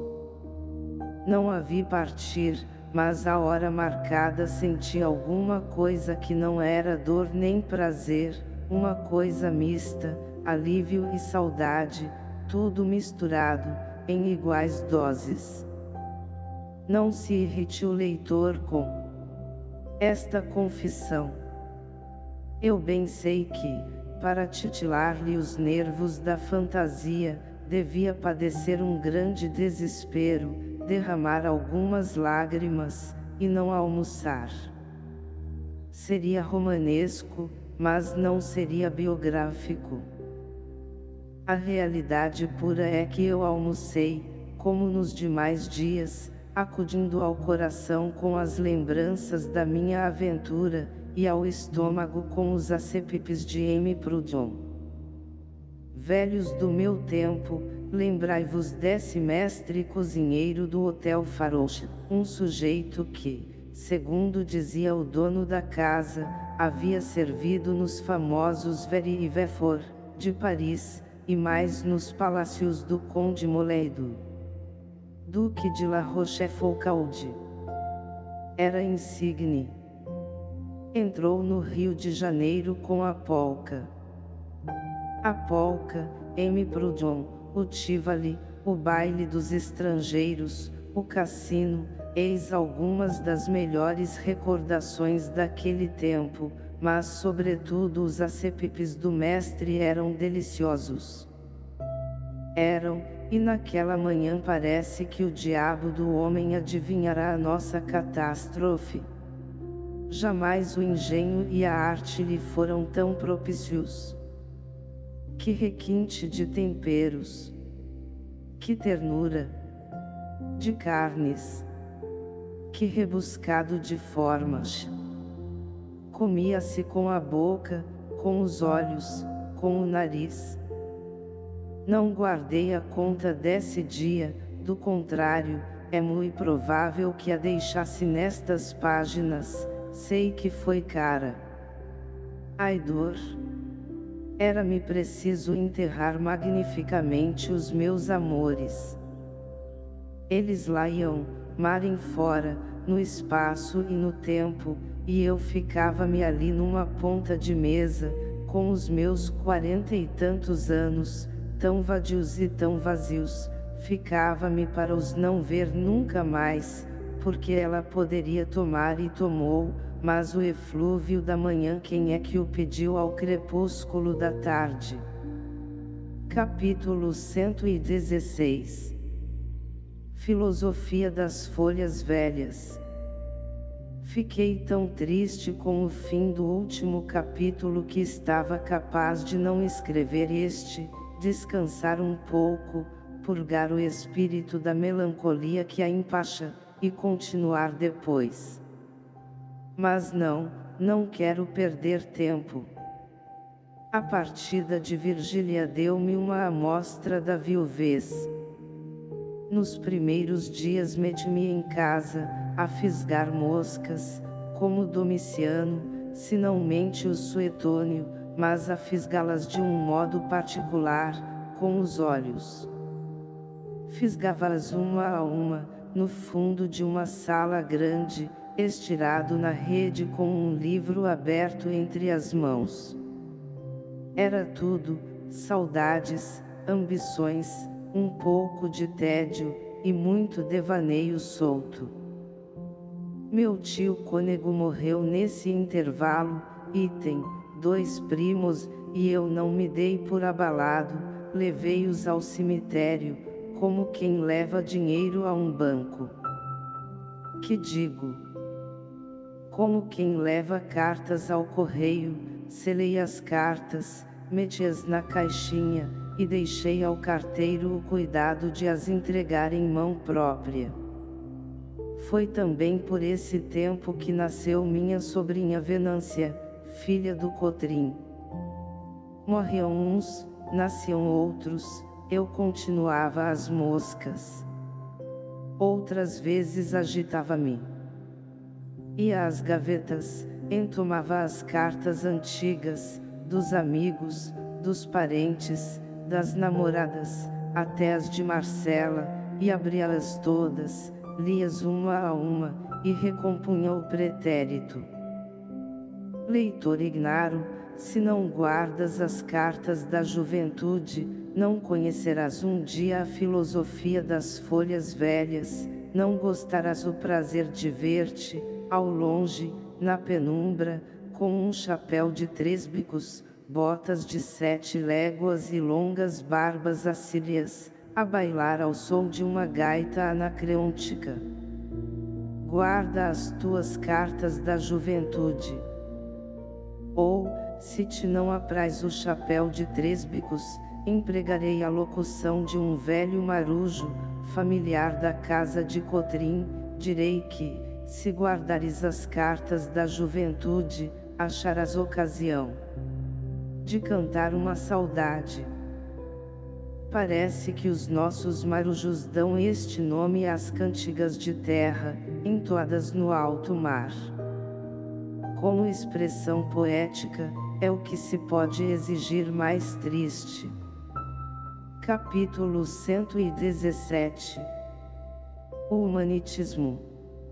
Speaker 1: Não a vi partir, mas à hora marcada senti alguma coisa que não era dor nem prazer, uma coisa mista, alívio e saudade, tudo misturado, em iguais doses. Não se irrite o leitor com esta confissão. Eu bem sei que, para titilar-lhe os nervos da fantasia, devia padecer um grande desespero, derramar algumas lágrimas, e não almoçar. Seria romanesco, mas não seria biográfico. A realidade pura é que eu almocei, como nos demais dias, acudindo ao coração com as lembranças da minha aventura, e ao estômago com os acepipes de M. Proudhon. Velhos do meu tempo, lembrai-vos desse mestre cozinheiro do Hotel Faroche, um sujeito que, segundo dizia o dono da casa, havia servido nos famosos Very e Veffort, de Paris, e mais nos palácios do Conde Moleido, Duque de La Rochefoucauld. Era insigne. Entrou no Rio de Janeiro com a polca. A polca, M. Proudhon, o Tivoli, o baile dos estrangeiros, o cassino, eis algumas das melhores recordações daquele tempo, mas sobretudo os acepipes do mestre eram deliciosos. Eram, e naquela manhã parece que o diabo do homem adivinhará a nossa catástrofe. Jamais o engenho e a arte lhe foram tão propícios. Que requinte de temperos! Que ternura! De carnes! Que rebuscado de formas! Comia-se com a boca, com os olhos, com o nariz. Não guardei a conta desse dia, do contrário, é muito provável que a deixasse nestas páginas. Sei que foi cara. Ai dor! Era-me preciso enterrar magnificamente os meus amores. Eles lá iam, mar em fora, no espaço e no tempo, e eu ficava-me ali numa ponta de mesa, com os meus 40 e tantos anos, tão vadios e tão vazios, ficava-me para os não ver nunca mais, porque ela poderia tomar e tomou, mas o eflúvio da manhã quem é que o pediu ao crepúsculo da tarde? Capítulo 116. Filosofia das folhas velhas. Fiquei tão triste com o fim do último capítulo que estava capaz de não escrever este, descansar um pouco, purgar o espírito da melancolia que a empacha, e continuar depois. Mas não quero perder tempo. A partida de Virgília deu-me uma amostra da viuvez. Nos primeiros dias meti-me em casa, a fisgar moscas, como Domiciano, se não mente o Suetônio, mas a fisgá-las de um modo particular, com os olhos. Fisgava-as uma a uma, no fundo de uma sala grande, estirado na rede com um livro aberto entre as mãos. Era tudo, saudades, ambições, um pouco de tédio, e muito devaneio solto. Meu tio cônego morreu nesse intervalo, e tem 2 primos, e eu não me dei por abalado, levei-os ao cemitério, como quem leva dinheiro a um banco. Que digo? Como quem leva cartas ao correio, selei as cartas, meti-as na caixinha, e deixei ao carteiro o cuidado de as entregar em mão própria. Foi também por esse tempo que nasceu minha sobrinha Venância, filha do Cotrim. Morriam uns, nasciam outros, eu continuava às moscas. Outras vezes agitava-me. Ia às gavetas, entomava as cartas antigas, dos amigos, dos parentes, das namoradas, até as de Marcela, e abria-las todas, lia-as uma a uma, e recompunha o pretérito. Leitor ignaro, se não guardas as cartas da juventude, não conhecerás um dia a filosofia das folhas velhas, não gostarás o prazer de ver-te, ao longe, na penumbra, com um chapéu de 3 bicos, botas de 7 léguas e longas barbas assírias, a bailar ao som de uma gaita anacreôntica. Guarda as tuas cartas da juventude. Ou, se te não apraz o chapéu de 3 bicos, empregarei a locução de um velho marujo, familiar da casa de Cotrim, direi que, se guardares as cartas da juventude, acharás ocasião de cantar uma saudade. Parece que os nossos marujos dão este nome às cantigas de terra, entoadas no alto mar. Como expressão poética, é o que se pode exigir mais triste. Capítulo 117. O humanitismo.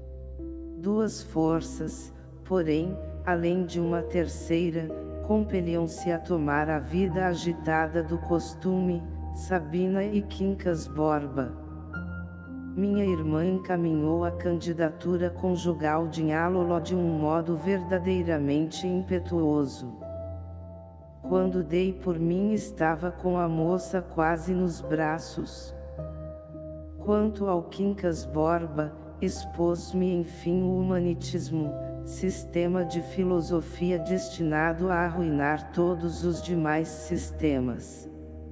Speaker 1: Duas forças, porém, além de uma terceira, compeliam-se a tomar a vida agitada do costume, Sabina e Quincas Borba. Minha irmã encaminhou a candidatura conjugal de Nhálolo de um modo verdadeiramente impetuoso. Quando dei por mim estava com a moça quase nos braços. Quanto ao Quincas Borba, expôs-me enfim o humanitismo, sistema de filosofia destinado a arruinar todos os demais sistemas.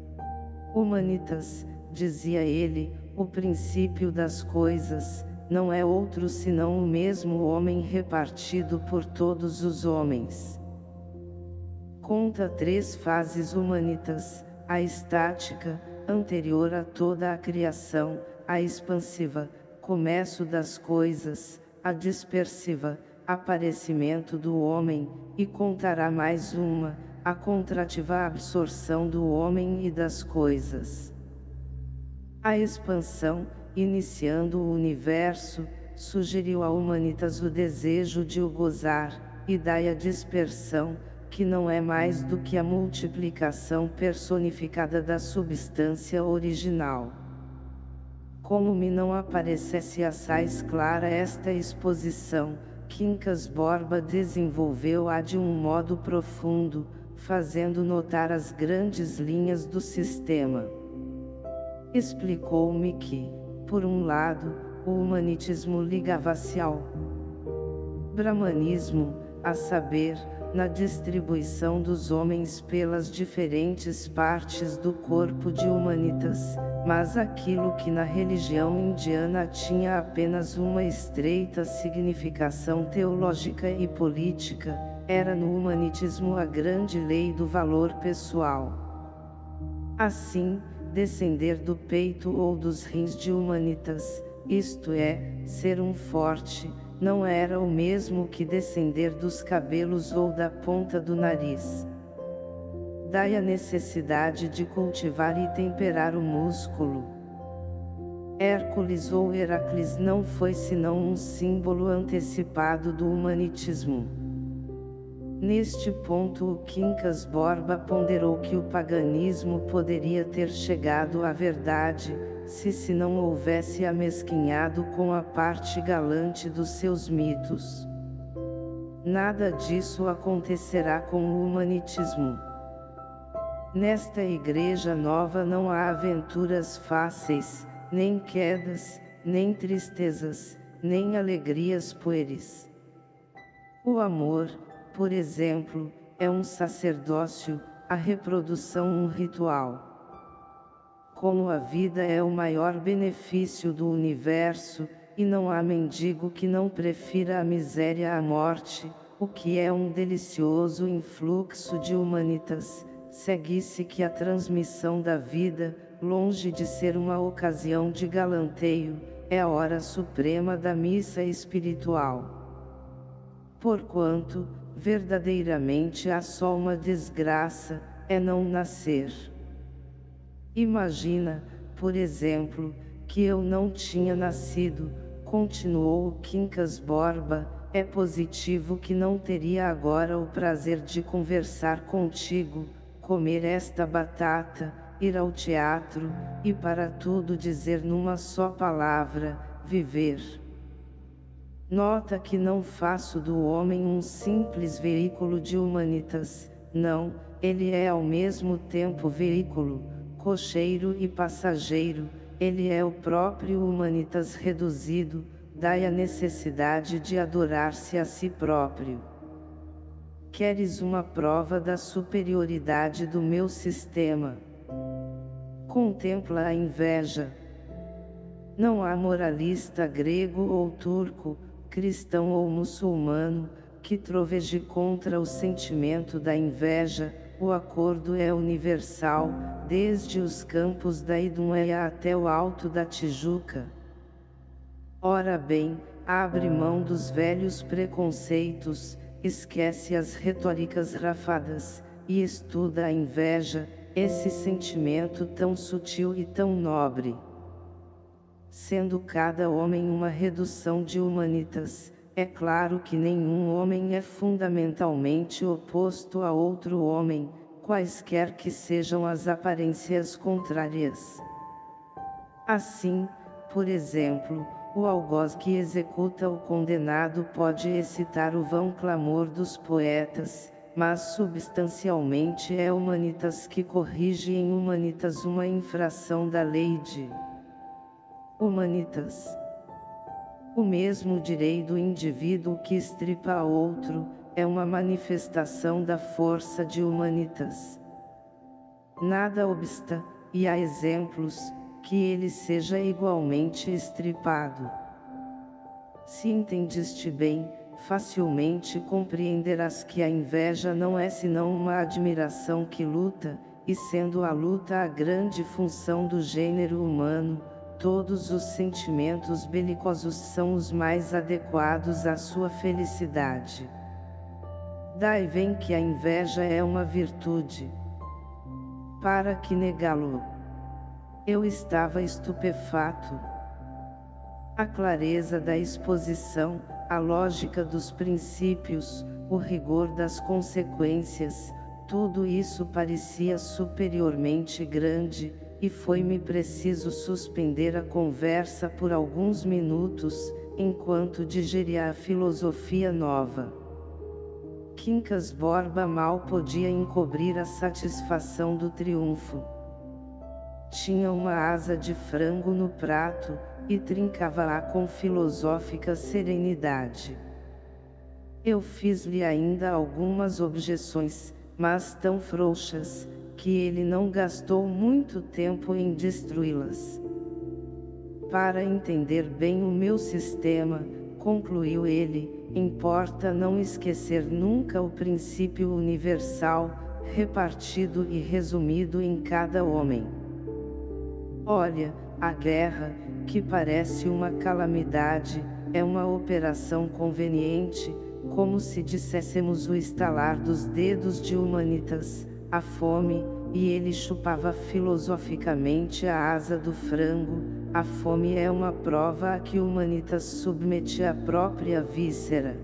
Speaker 1: Humanitas, dizia ele, o princípio das coisas, não é outro senão o mesmo homem repartido por todos os homens. Conta 3 fases humanitas: a estática, anterior a toda a criação; a expansiva, começo das coisas; a dispersiva, aparecimento do homem; e contará mais uma, a contrativa absorção do homem e das coisas. A expansão, iniciando o universo, sugeriu a humanitas o desejo de o gozar, e daí a dispersão, que não é mais do que a multiplicação personificada da substância original. Como me não aparecesse assaz clara esta exposição, Quincas Borba desenvolveu-a de um modo profundo, fazendo notar as grandes linhas do sistema. Explicou-me que, por um lado, o humanitismo ligava-se ao brahmanismo, a saber, na distribuição dos homens pelas diferentes partes do corpo de humanitas, mas aquilo que na religião indiana tinha apenas uma estreita significação teológica e política, era no humanitismo a grande lei do valor pessoal. Assim, descender do peito ou dos rins de humanitas, isto é, ser um forte, não era o mesmo que descender dos cabelos ou da ponta do nariz. Daí a necessidade de cultivar e temperar o músculo. Hércules ou Heracles não foi senão um símbolo antecipado do humanitismo. Neste ponto o Quincas Borba ponderou que o paganismo poderia ter chegado à verdade, se não houvesse amesquinhado com a parte galante dos seus mitos. Nada disso acontecerá com o humanitismo. Nesta igreja nova não há aventuras fáceis, nem quedas, nem tristezas, nem alegrias pueris. O amor, por exemplo, é um sacerdócio, a reprodução um ritual. Como a vida é o maior benefício do universo, e não há mendigo que não prefira a miséria à morte, o que é um delicioso influxo de humanitas, segue-se que a transmissão da vida, longe de ser uma ocasião de galanteio, é a hora suprema da missa espiritual. Porquanto, verdadeiramente há só uma desgraça, é não nascer. Imagina, por exemplo, que eu não tinha nascido, continuou o Quincas Borba, é positivo que não teria agora o prazer de conversar contigo, comer esta batata, ir ao teatro, e para tudo dizer numa só palavra, viver. Nota que não faço do homem um simples veículo de humanitas, não, ele é ao mesmo tempo veículo, cocheiro e passageiro, ele é o próprio humanitas reduzido, dai a necessidade de adorar-se a si próprio. Queres uma prova da superioridade do meu sistema? Contempla a inveja. Não há moralista grego ou turco, cristão ou muçulmano, que troveje contra o sentimento da inveja. O acordo é universal, desde os campos da Idumeia até o alto da Tijuca. Ora bem, abre mão dos velhos preconceitos, esquece as retóricas rafadas, e estuda a inveja, esse sentimento tão sutil e tão nobre. Sendo cada homem uma redução de humanitas, é claro que nenhum homem é fundamentalmente oposto a outro homem, quaisquer que sejam as aparências contrárias. Assim, por exemplo, o algoz que executa o condenado pode excitar o vão clamor dos poetas, mas substancialmente é humanitas que corrige em humanitas uma infração da lei de humanitas. O mesmo direito do indivíduo que estripa a outro, é uma manifestação da força de humanitas. Nada obsta, e há exemplos, que ele seja igualmente estripado. Se entendeste bem, facilmente compreenderás que a inveja não é senão uma admiração que luta, e sendo a luta a grande função do gênero humano, todos os sentimentos belicosos são os mais adequados à sua felicidade. Daí vem que a inveja é uma virtude. Para que negá-lo? Eu estava estupefato. A clareza da exposição, a lógica dos princípios, o rigor das consequências, tudo isso parecia superiormente grande, e foi-me preciso suspender a conversa por alguns minutos, enquanto digeria a filosofia nova. Quincas Borba mal podia encobrir a satisfação do triunfo. Tinha uma asa de frango no prato, e trincava-a com filosófica serenidade. Eu fiz-lhe ainda algumas objeções, mas tão frouxas, que ele não gastou muito tempo em destruí-las. Para entender bem o meu sistema, concluiu ele, importa não esquecer nunca o princípio universal, repartido e resumido em cada homem. Olha, a guerra, que parece uma calamidade, é uma operação conveniente, como se disséssemos o estalar dos dedos de humanitas. A fome, e ele chupava filosoficamente a asa do frango, a fome é uma prova a que humanitas submete a própria víscera.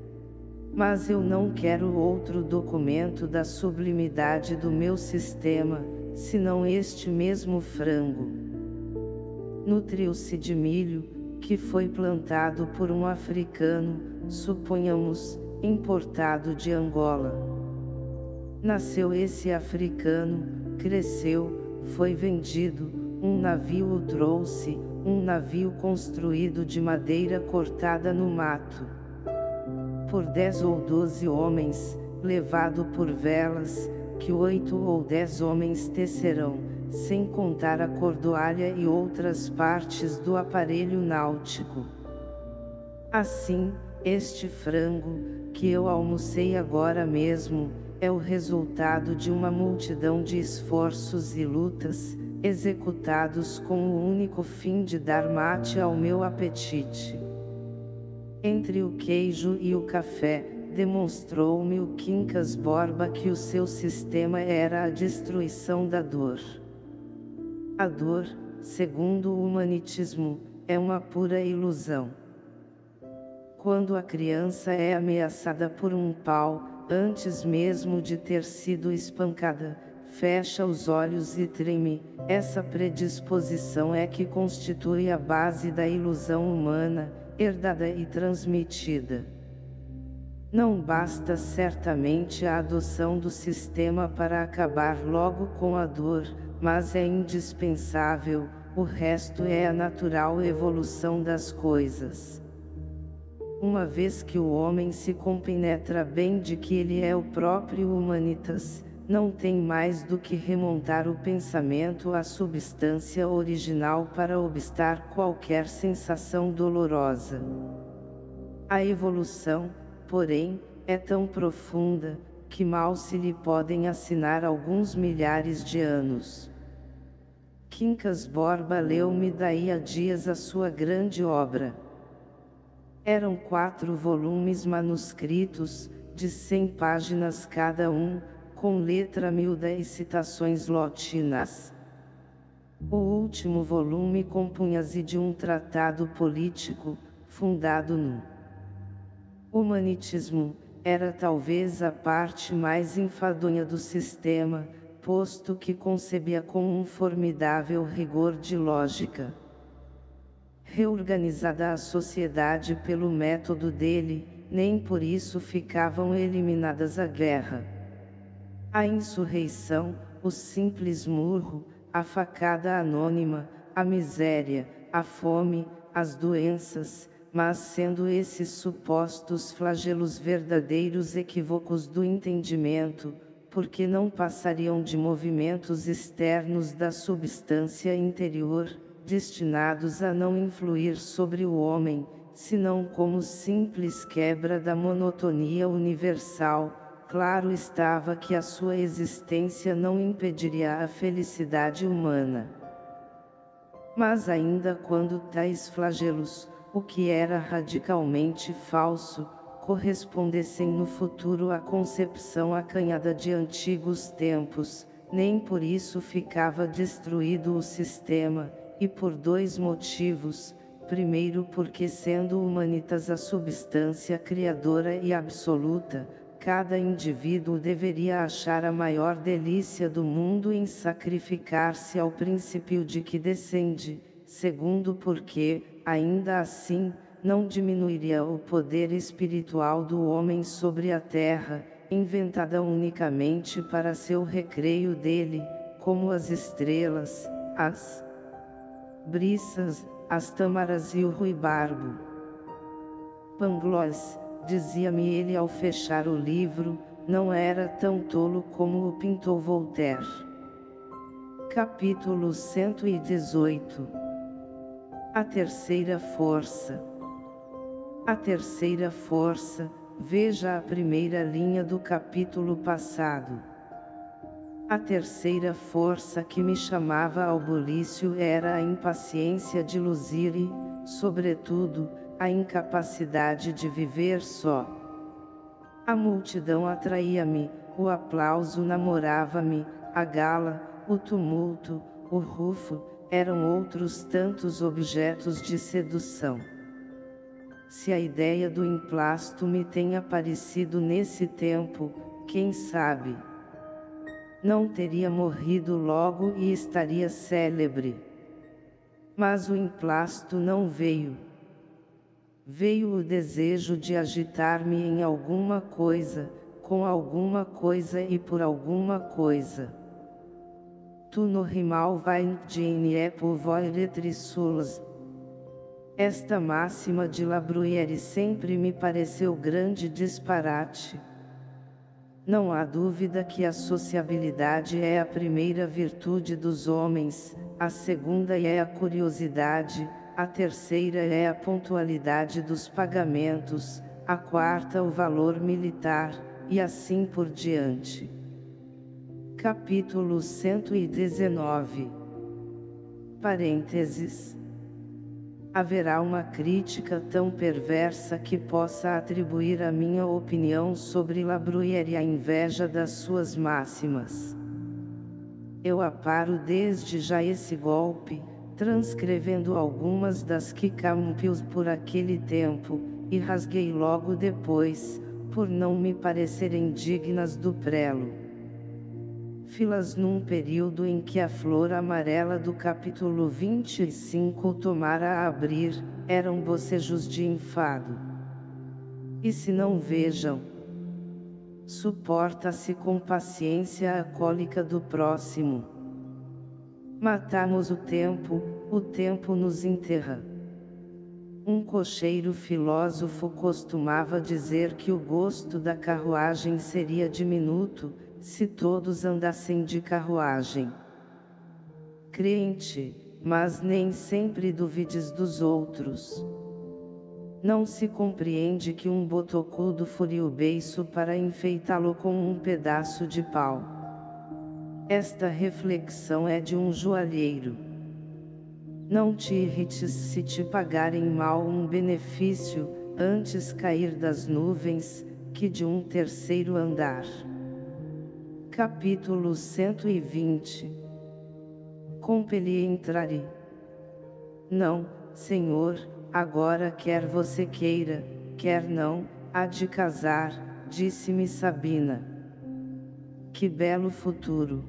Speaker 1: Mas eu não quero outro documento da sublimidade do meu sistema, senão este mesmo frango. Nutriu-se de milho, que foi plantado por um africano, suponhamos, importado de Angola. Nasceu esse africano, cresceu, foi vendido, um navio o trouxe, um navio construído de madeira cortada no mato. Por 10 ou 12 homens, levado por velas, que 8 ou 10 homens tecerão, sem contar a cordoalha e outras partes do aparelho náutico. Assim, este frango, que eu almocei agora mesmo, é o resultado de uma multidão de esforços e lutas, executados com o único fim de dar mate ao meu apetite. Entre o queijo e o café, demonstrou-me o Quincas Borba que o seu sistema era a destruição da dor. A dor, segundo o humanitismo, é uma pura ilusão. Quando a criança é ameaçada por um pau, antes mesmo de ter sido espancada, fecha os olhos e treme. Essa predisposição é que constitui a base da ilusão humana, herdada e transmitida. Não basta certamente a adoção do sistema para acabar logo com a dor, mas é indispensável, o resto é a natural evolução das coisas. Uma vez que o homem se compenetra bem de que ele é o próprio humanitas, não tem mais do que remontar o pensamento à substância original para obstar qualquer sensação dolorosa. A evolução, porém, é tão profunda, que mal se lhe podem assinar alguns milhares de anos. Quincas Borba leu-me daí a dias a sua grande obra. Eram 4 volumes manuscritos, de 100 páginas cada um, com letra miúda e citações latinas. O último volume compunha-se de um tratado político, fundado no humanitismo. Era talvez a parte mais enfadonha do sistema, posto que concebia com um formidável rigor de lógica. Reorganizada a sociedade pelo método dele, nem por isso ficavam eliminadas a guerra, a insurreição, o simples murro, a facada anônima, a miséria, a fome, as doenças, mas sendo esses supostos flagelos verdadeiros equívocos do entendimento, porque não passariam de movimentos externos da substância interior, destinados a não influir sobre o homem, senão como simples quebra da monotonia universal. Claro estava que a sua existência não impediria a felicidade humana. Mas ainda quando tais flagelos, o que era radicalmente falso, correspondessem no futuro à concepção acanhada de antigos tempos, nem por isso ficava destruído o sistema, e por 2 motivos. Primeiro, porque sendo humanitas a substância criadora e absoluta, cada indivíduo deveria achar a maior delícia do mundo em sacrificar-se ao princípio de que descende. Segundo, porque, ainda assim, não diminuiria o poder espiritual do homem sobre a terra, inventada unicamente para seu recreio dele, como as estrelas, as briças, as tâmaras e o ruibarbo. Pangloss, dizia-me ele ao fechar o livro, não era tão tolo como o pintou Voltaire. Capítulo 118. A terceira força. A terceira força, veja a primeira linha do capítulo passado. A terceira força que me chamava ao bulício era a impaciência de luzir e, sobretudo, a incapacidade de viver só. A multidão atraía-me, o aplauso namorava-me, a gala, o tumulto, o rufo, eram outros tantos objetos de sedução. Se a ideia do emplasto me tem aparecido nesse tempo, quem sabe? Não teria morrido logo e estaria célebre. Mas o emplasto não veio. Veio o desejo de agitar-me em alguma coisa, com alguma coisa e por alguma coisa. Tu no rimal vai gene é por voiretrisulas. Esta máxima de La Bruyère sempre me pareceu grande disparate. Não há dúvida que a sociabilidade é a primeira virtude dos homens, a segunda é a curiosidade, a terceira é a pontualidade dos pagamentos, a quarta o valor militar, e assim por diante. Capítulo 119. Parênteses. Haverá uma crítica tão perversa que possa atribuir a minha opinião sobre La Bruyère à inveja das suas máximas. Eu aparo desde já esse golpe, transcrevendo algumas das que Campius por aquele tempo, e rasguei logo depois, por não me parecerem dignas do prelo. Filas num período em que a flor amarela do capítulo 25 tomara a abrir, eram bocejos de enfado. E se não vejam? Suporta-se com paciência a cólica do próximo. Matamos o tempo nos enterra. Um cocheiro filósofo costumava dizer que o gosto da carruagem seria diminuto, se todos andassem de carruagem. Crente, mas nem sempre duvides dos outros. Não se compreende que um botocudo fure o beiço para enfeitá-lo com um pedaço de pau. Esta reflexão é de um joalheiro. Não te irrites se te pagarem mal um benefício, antes cair das nuvens, que de um terceiro andar. Capítulo 120. Compeli entrare. Não, Senhor, agora quer você queira, quer não, há de casar, disse-me Sabina. Que belo futuro!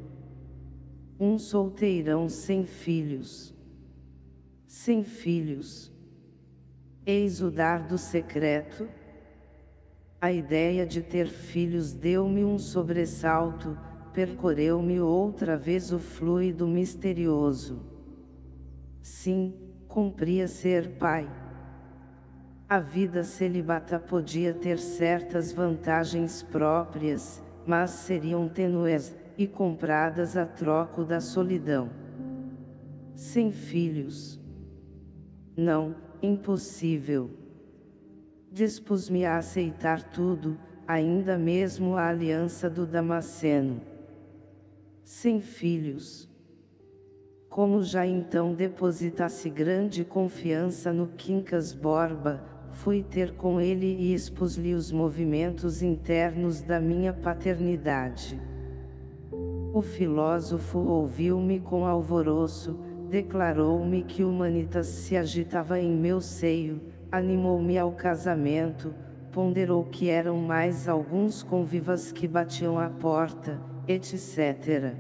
Speaker 1: Um solteirão sem filhos. Sem filhos. Eis o dardo secreto? A ideia de ter filhos deu-me um sobressalto, percorreu-me outra vez o fluido misterioso. Sim, cumpria ser pai. A vida celibata podia ter certas vantagens próprias, mas seriam tênues, e compradas a troco da solidão. Sem filhos. Não, impossível. Dispus-me a aceitar tudo, ainda mesmo a aliança do Damasceno. Sem filhos. Como já então depositasse grande confiança no Quincas Borba, fui ter com ele e expus-lhe os movimentos internos da minha paternidade. O filósofo ouviu-me com alvoroço, declarou-me que Humanitas se agitava em meu seio, animou-me ao casamento, ponderou que eram mais alguns convivas que batiam à porta, etc.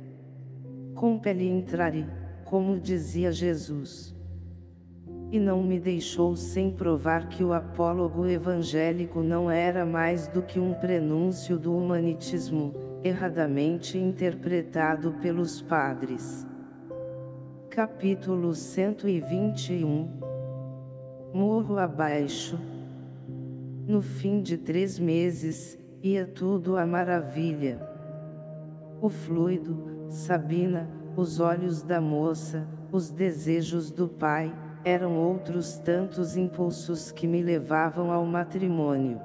Speaker 1: Compeli entrare, como dizia Jesus. E não me deixou sem provar que o apólogo evangélico não era mais do que um prenúncio do humanitismo, erradamente interpretado pelos padres. Capítulo 121. Morro abaixo. No fim de 3 meses, ia tudo à maravilha. O fluido, Sabina, os olhos da moça, os desejos do pai, eram outros tantos impulsos que me levavam ao matrimônio.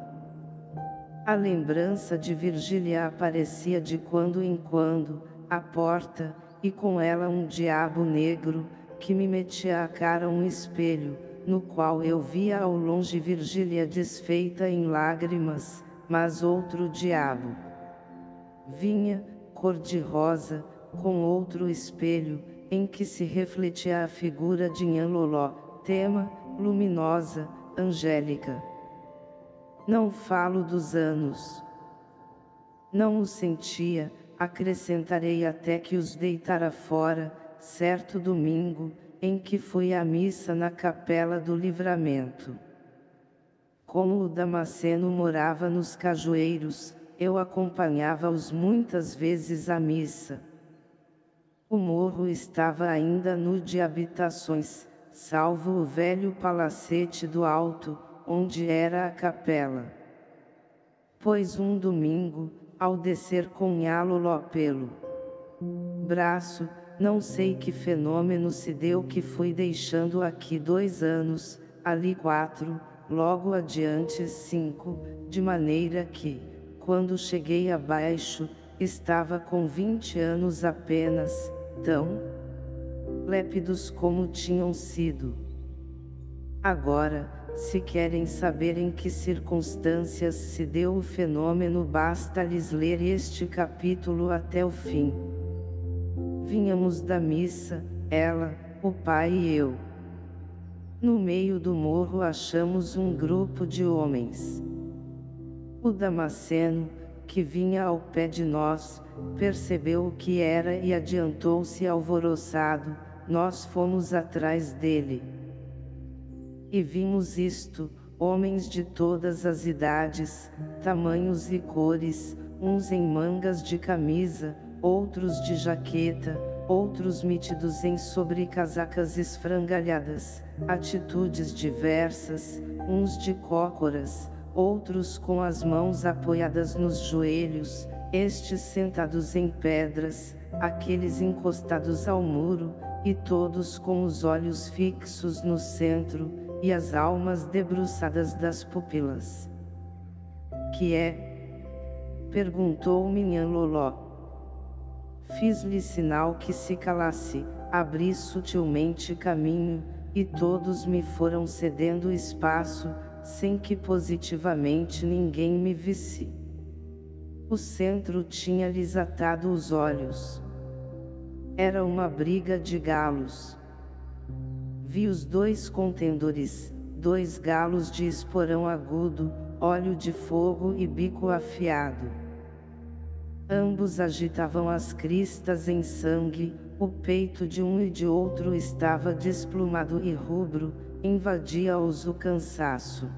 Speaker 1: A lembrança de Virgília aparecia de quando em quando, à porta, e com ela um diabo negro, que me metia à cara um espelho, no qual eu via ao longe Virgília desfeita em lágrimas, mas outro diabo vinha, cor-de-rosa, com outro espelho, em que se refletia a figura de Nhã Loló, tema, luminosa, angélica. Não falo dos anos. Não os sentia, acrescentarei até que os deitara fora, certo domingo, em que fui à missa na Capela do Livramento. Como o Damasceno morava nos Cajueiros, eu acompanhava-os muitas vezes à missa. O morro estava ainda nu de habitações, salvo o velho palacete do alto, onde era a capela. Pois um domingo, ao descer com Nhaloló pelo braço, não sei que fenômeno se deu que fui deixando aqui 2 anos, ali 4, logo adiante 5, de maneira que, quando cheguei abaixo, estava com 20 anos apenas, tão lépidos como tinham sido. Agora, se querem saber em que circunstâncias se deu o fenômeno, basta-lhes ler este capítulo até o fim. Vínhamos da missa, ela, o pai e eu. No meio do morro achamos um grupo de homens. O Damasceno, que vinha ao pé de nós, percebeu o que era e adiantou-se alvoroçado. Nós fomos atrás dele. E vimos isto, homens de todas as idades, tamanhos e cores, uns em mangas de camisa, outros de jaqueta, outros metidos em sobrecasacas esfrangalhadas, atitudes diversas, uns de cócoras, outros com as mãos apoiadas nos joelhos, estes sentados em pedras, aqueles encostados ao muro, e todos com os olhos fixos no centro, e as almas debruçadas das pupilas. Que é? Perguntou-me Nhaloló. Fiz-lhe sinal que se calasse, abri sutilmente caminho, e todos me foram cedendo espaço, sem que positivamente ninguém me visse. O centro tinha-lhes atado os olhos. Era uma briga de galos. Vi os 2 contendores, 2 galos de esporão agudo, óleo de fogo e bico afiado. Ambos agitavam as cristas em sangue, o peito de um e de outro estava desplumado e rubro, invadia-os o cansaço.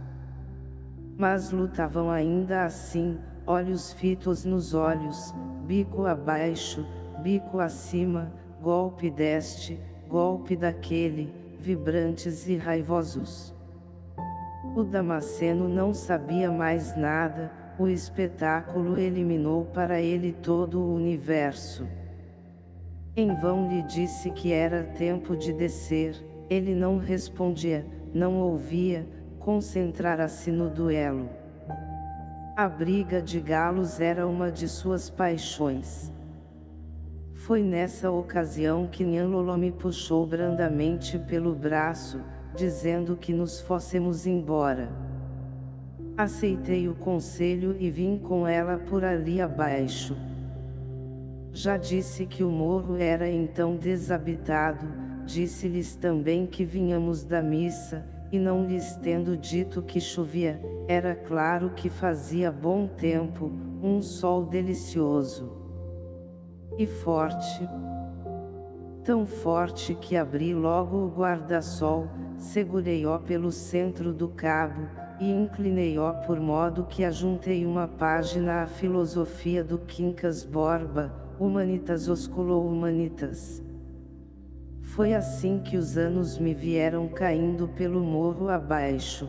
Speaker 1: Mas lutavam ainda assim, olhos fitos nos olhos, bico abaixo, bico acima, golpe deste, golpe daquele, vibrantes e raivosos. O Damasceno não sabia mais nada, o espetáculo eliminou para ele todo o universo. Em vão lhe disse que era tempo de descer, ele não respondia, não ouvia, concentrara-se no duelo. A briga de galos era uma de suas paixões. Foi nessa ocasião que Nhaloló me puxou brandamente pelo braço, dizendo que nos fôssemos embora. Aceitei o conselho e vim com ela por ali abaixo. Já disse que o morro era então desabitado, disse-lhes também que vinhamos da missa, e não lhes tendo dito que chovia, era claro que fazia bom tempo, um sol delicioso. E forte. Tão forte que abri logo o guarda-sol, segurei-o pelo centro do cabo, e inclinei-o por modo que ajuntei uma página à filosofia do Quincas Borba, Humanitas osculou Humanitas. Foi assim que os anos me vieram caindo pelo morro abaixo.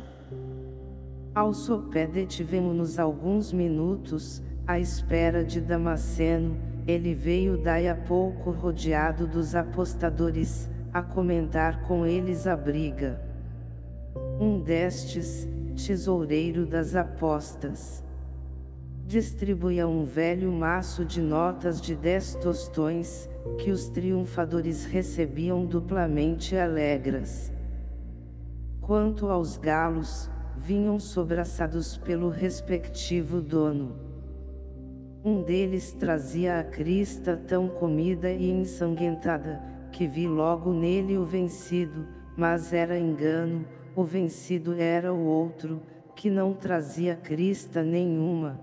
Speaker 1: Ao sopé detivemo-nos alguns minutos, à espera de Damasceno. Ele veio daí a pouco rodeado dos apostadores, a comentar com eles a briga. Um destes, tesoureiro das apostas, distribuía um velho maço de notas de 10 tostões, que os triunfadores recebiam duplamente alegres. Quanto aos galos, vinham sobraçados pelo respectivo dono. Um deles trazia a crista tão comida e ensanguentada, que vi logo nele o vencido, mas era engano, o vencido era o outro, que não trazia crista nenhuma.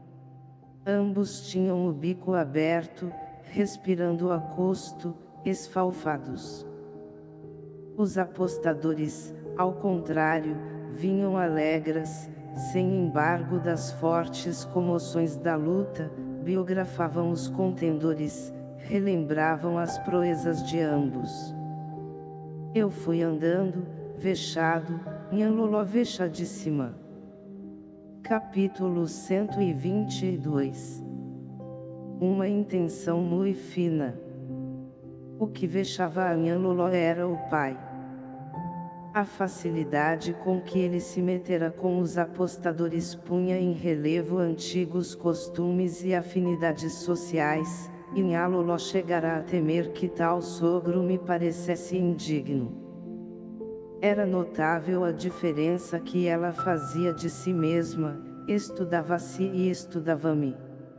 Speaker 1: Ambos tinham o bico aberto, respirando a custo, esfalfados. Os apostadores, ao contrário, vinham alegres, sem embargo das fortes comoções da luta, biografavam os contendores, relembravam as proezas de ambos. Eu fui andando, vexado, Nhanloló vexadíssima. Capítulo 122. Uma intenção muito fina. O que vexava a Nhanloló era o pai. A facilidade com que ele se metera com os apostadores punha em relevo antigos costumes e afinidades sociais, e Nhanloló chegara a temer que tal sogro me parecesse indigno. Era notável a diferença que ela fazia de si mesma, estudava-se e estudava-me.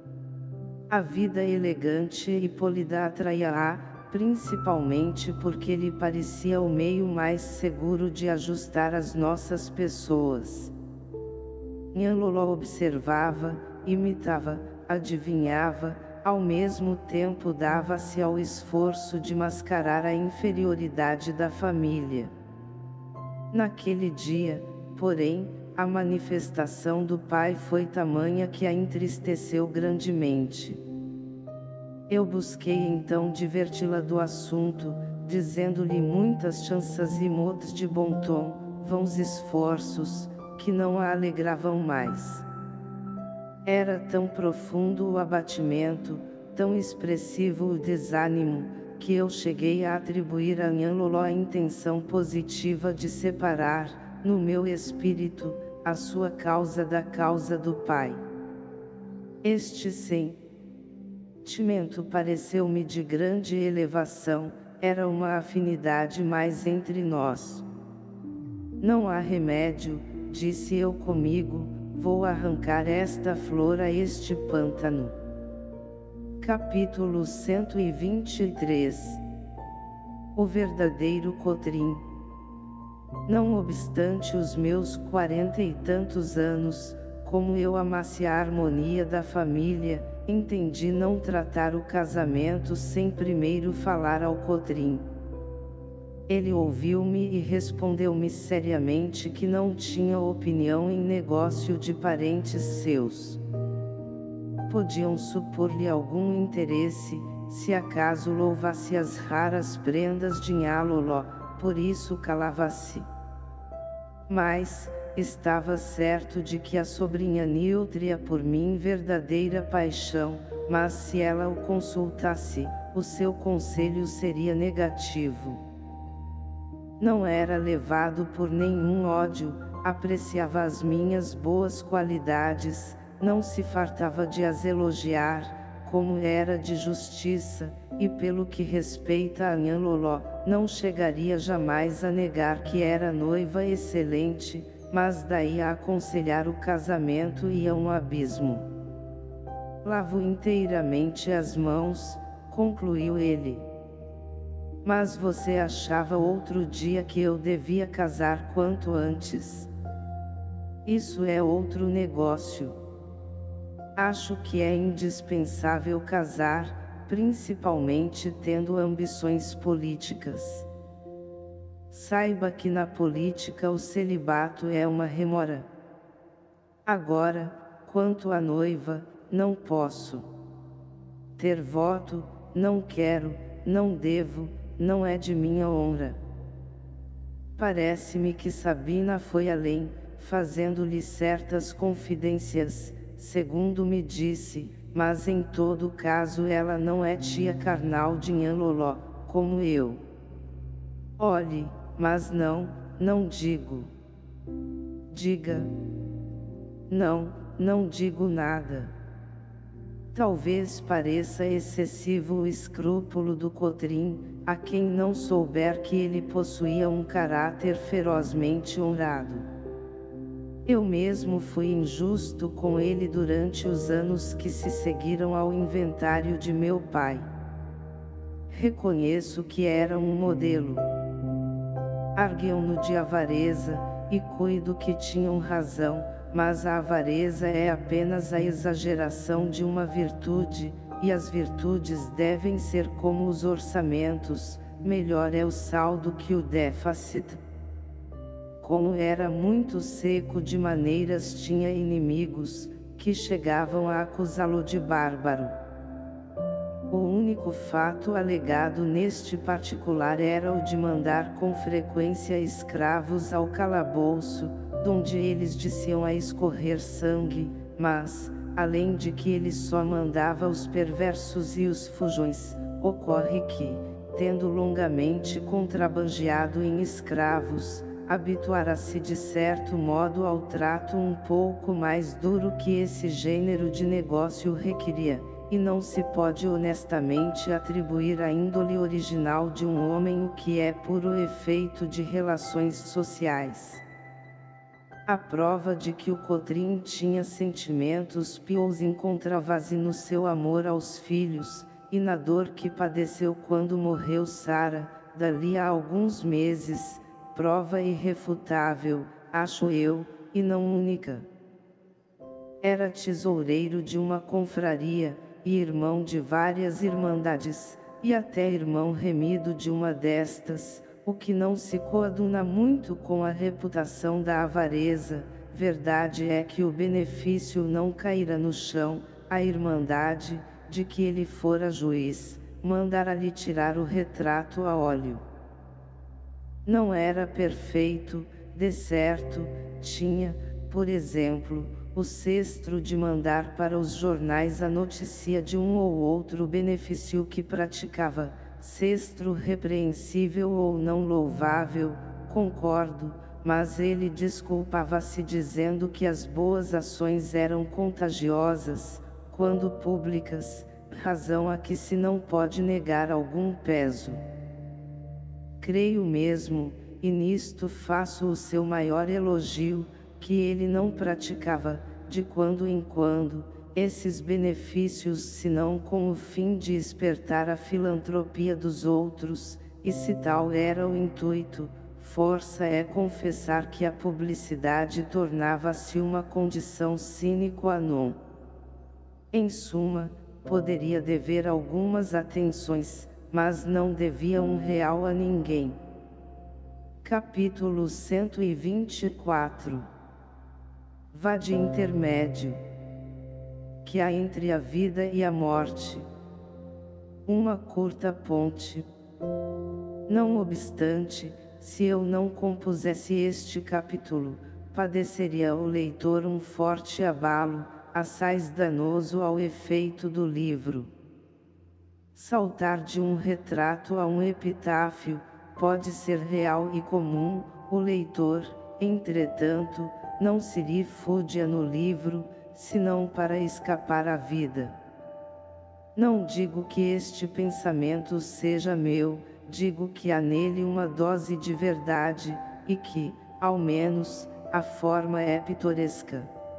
Speaker 1: A vida elegante e polida atraía-a, principalmente porque lhe parecia o meio mais seguro de ajustar as nossas pessoas. Nhanloló observava, imitava, adivinhava, ao mesmo tempo dava-se ao esforço de mascarar a inferioridade da família. Naquele dia, porém, a manifestação do pai foi tamanha que a entristeceu grandemente. Eu busquei então diverti-la do assunto, dizendo-lhe muitas chanças e mots de bom tom, vãos esforços, que não a alegravam mais. Era tão profundo o abatimento, tão expressivo o desânimo, que eu cheguei a atribuir a Nhanloló a intenção positiva de separar, no meu espírito, a sua causa da causa do pai. Este sentimento pareceu-me de grande elevação, era uma afinidade mais entre nós. Não há remédio, disse eu comigo, vou arrancar esta flor a este pântano. Capítulo 123. O verdadeiro Cotrim. Não obstante os meus 40 e tantos anos, como eu amasse a harmonia da família, entendi não tratar o casamento sem primeiro falar ao Cotrim. Ele ouviu-me e respondeu-me seriamente que não tinha opinião em negócio de parentes seus. Podiam supor-lhe algum interesse, se acaso louvasse as raras prendas de Nhanloló, por isso calava-se. Mas estava certo de que a sobrinha nutria por mim verdadeira paixão, mas se ela o consultasse, o seu conselho seria negativo. Não era levado por nenhum ódio, apreciava as minhas boas qualidades, não se fartava de as elogiar, como era de justiça, e pelo que respeita a Nhanloló, não chegaria jamais a negar que era noiva excelente, mas daí a aconselhar o casamento ia um abismo. Lavo inteiramente as mãos, concluiu ele. Mas você achava outro dia que eu devia casar quanto antes. Isso é outro negócio. Acho que é indispensável casar, principalmente tendo ambições políticas. Saiba que na política o celibato é uma remora. Agora, quanto à noiva, não posso ter voto, não quero, não devo, não é de minha honra. Parece-me que Sabina foi além, fazendo-lhe certas confidências, segundo me disse, mas em todo caso ela não é tia carnal de Nhanloló, como eu. Olhe, mas não digo. Diga. Não digo nada. Talvez pareça excessivo o escrúpulo do Cotrim, a quem não souber que ele possuía um caráter ferozmente honrado. Eu mesmo fui injusto com ele durante os anos que se seguiram ao inventário de meu pai. Reconheço que era um modelo. Arguiam-no de avareza, e cuido que tinham razão, mas a avareza é apenas a exageração de uma virtude, e as virtudes devem ser como os orçamentos, melhor é o saldo que o déficit. como era muito seco de maneiras tinha inimigos, que chegavam a acusá-lo de bárbaro. O único fato alegado neste particular era o de mandar com frequência escravos ao calabouço, donde eles diziam a escorrer sangue, mas, além de que ele só mandava os perversos e os fujões, ocorre que, tendo longamente contrabandeado em escravos, habituara-se de certo modo ao trato um pouco mais duro que esse gênero de negócio requeria, e não se pode honestamente atribuir à índole original de um homem o que é puro efeito de relações sociais. A prova de que o Cotrim tinha sentimentos pios encontrava-se no seu amor aos filhos, e na dor que padeceu quando morreu Sara, dali a alguns meses, prova irrefutável, acho eu, e não única. Era tesoureiro de uma confraria, e irmão de várias irmandades, e até irmão remido de uma destas, o que não se coaduna muito com a reputação da avareza. Verdade é que o benefício não caíra no chão, a irmandade, de que ele fora juiz, mandara-lhe tirar o retrato a óleo. Não era perfeito, de certo, tinha, por exemplo, o sestro de mandar para os jornais a notícia de um ou outro benefício que praticava, sestro repreensível ou não louvável, concordo, mas ele desculpava-se dizendo que as boas ações eram contagiosas, quando públicas, razão a que se não pode negar algum peso. Creio mesmo, e nisto faço o seu maior elogio, que ele não praticava, de quando em quando, esses benefícios senão com o fim de espertar a filantropia dos outros, e se tal era o intuito, força é confessar que a publicidade tornava-se uma condição sine qua non. Em suma, poderia dever algumas atenções, mas não devia R$1 a ninguém. Capítulo 124. Vade intermédio. Que há entre a vida e a morte uma curta ponte. Não obstante, se eu não compusesse este capítulo, padeceria o leitor um forte abalo, assaz danoso ao efeito do livro. Saltar de um retrato a um epitáfio, pode ser real e comum, o leitor, entretanto, não se refúgia no livro, senão para escapar à vida. Não digo que este pensamento seja meu, digo que há nele uma dose de verdade, e que, ao menos, a forma é pitoresca.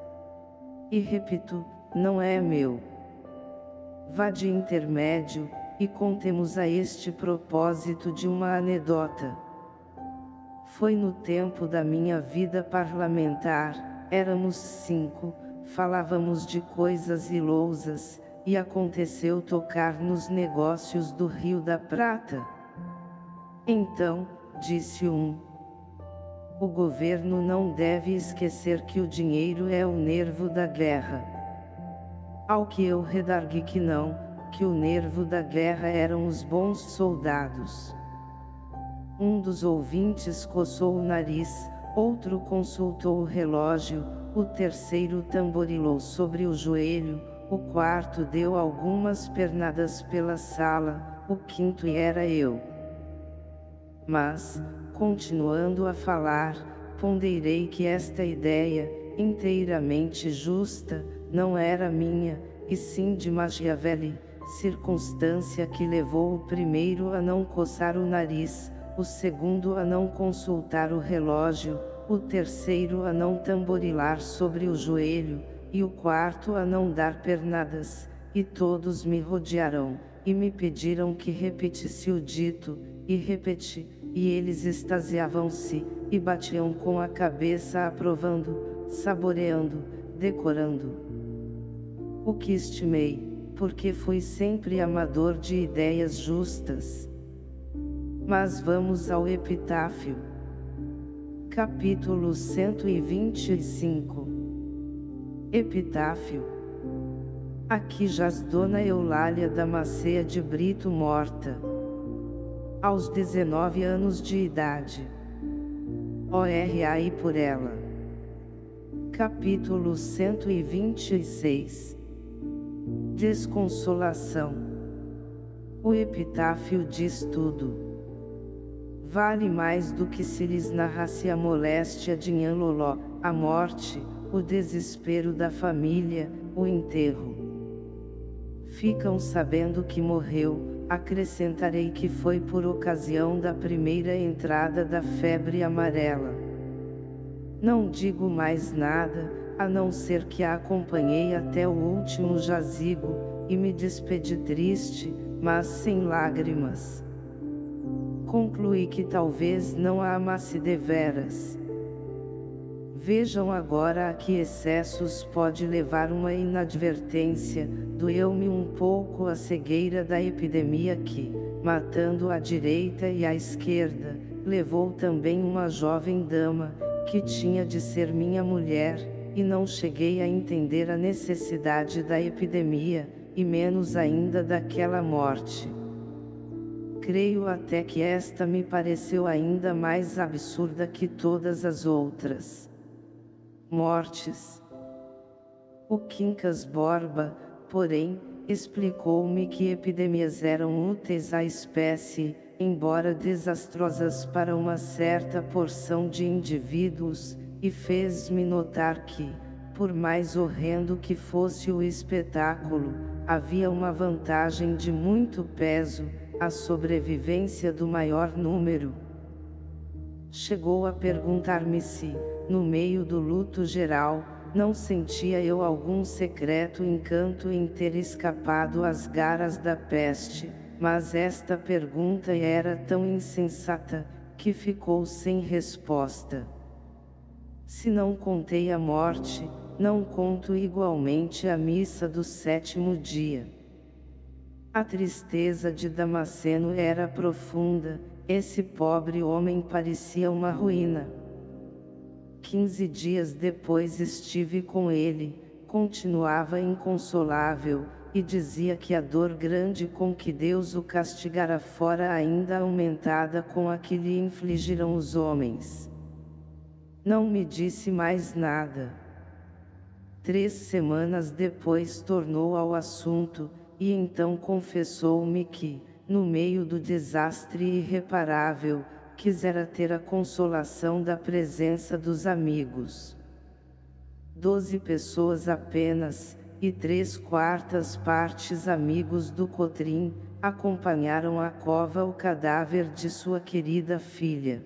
Speaker 1: E repito, não é meu. Vá de intermédio, e contemos a este propósito de uma anedota. Foi no tempo da minha vida parlamentar, éramos 5, falávamos de coisas ilousas, e aconteceu tocar nos negócios do Rio da Prata. Então, disse um, o governo não deve esquecer que o dinheiro é o nervo da guerra. Ao que eu redargui que não, que o nervo da guerra eram os bons soldados. Um dos ouvintes coçou o nariz, outro consultou o relógio, o terceiro tamborilou sobre o joelho, o quarto deu algumas pernadas pela sala, o quinto era eu. Mas, continuando a falar, ponderei que esta ideia, inteiramente justa, não era minha, e sim de Machiavelli, circunstância que levou o primeiro a não coçar o nariz, o segundo a não consultar o relógio, o terceiro a não tamborilar sobre o joelho, e o quarto a não dar pernadas, e todos me rodearam, e me pediram que repetisse o dito, e repeti, e eles extasiavam-se, e batiam com a cabeça aprovando, saboreando, decorando. O que estimei, porque fui sempre amador de ideias justas. Mas vamos ao epitáfio. Capítulo 125. Epitáfio. Aqui jaz Dona Eulália Damascea de Brito morta, aos 19 anos de idade. Orai por ela. Capítulo 126. Desconsolação. O epitáfio diz tudo. Vale mais do que se lhes narrasse a moléstia de Nhanloló, a morte, o desespero da família, o enterro. Ficam sabendo que morreu, acrescentarei que foi por ocasião da primeira entrada da febre amarela. Não digo mais nada, a não ser que a acompanhei até o último jazigo, e me despedi triste, mas sem lágrimas. Concluí que talvez não a amasse deveras. Vejam agora a que excessos pode levar uma inadvertência. Doeu-me um pouco a cegueira da epidemia que, matando à direita e à esquerda, levou também uma jovem dama, que tinha de ser minha mulher, e não cheguei a entender a necessidade da epidemia, e menos ainda daquela morte. Creio até que esta me pareceu ainda mais absurda que todas as outras mortes. O Quincas Borba, porém, explicou-me que epidemias eram úteis à espécie, embora desastrosas para uma certa porção de indivíduos, e fez-me notar que, por mais horrendo que fosse o espetáculo, havia uma vantagem de muito peso, a sobrevivência do maior número. Chegou a perguntar-me se, no meio do luto geral, não sentia eu algum secreto encanto em ter escapado às garras da peste, mas esta pergunta era tão insensata, que ficou sem resposta. Se não contei a morte, não conto igualmente a missa do 7º dia. A tristeza de Damasceno era profunda, esse pobre homem parecia uma ruína. 15 dias depois estive com ele, continuava inconsolável, e dizia que a dor grande com que Deus o castigara fora ainda aumentada com a que lhe infligiram os homens. Não me disse mais nada. 3 semanas depois tornou ao assunto, e então confessou-me que, no meio do desastre irreparável, quisera ter a consolação da presença dos amigos. 12 pessoas apenas, e 3/4 partes amigos do Cotrim, acompanharam à cova o cadáver de sua querida filha.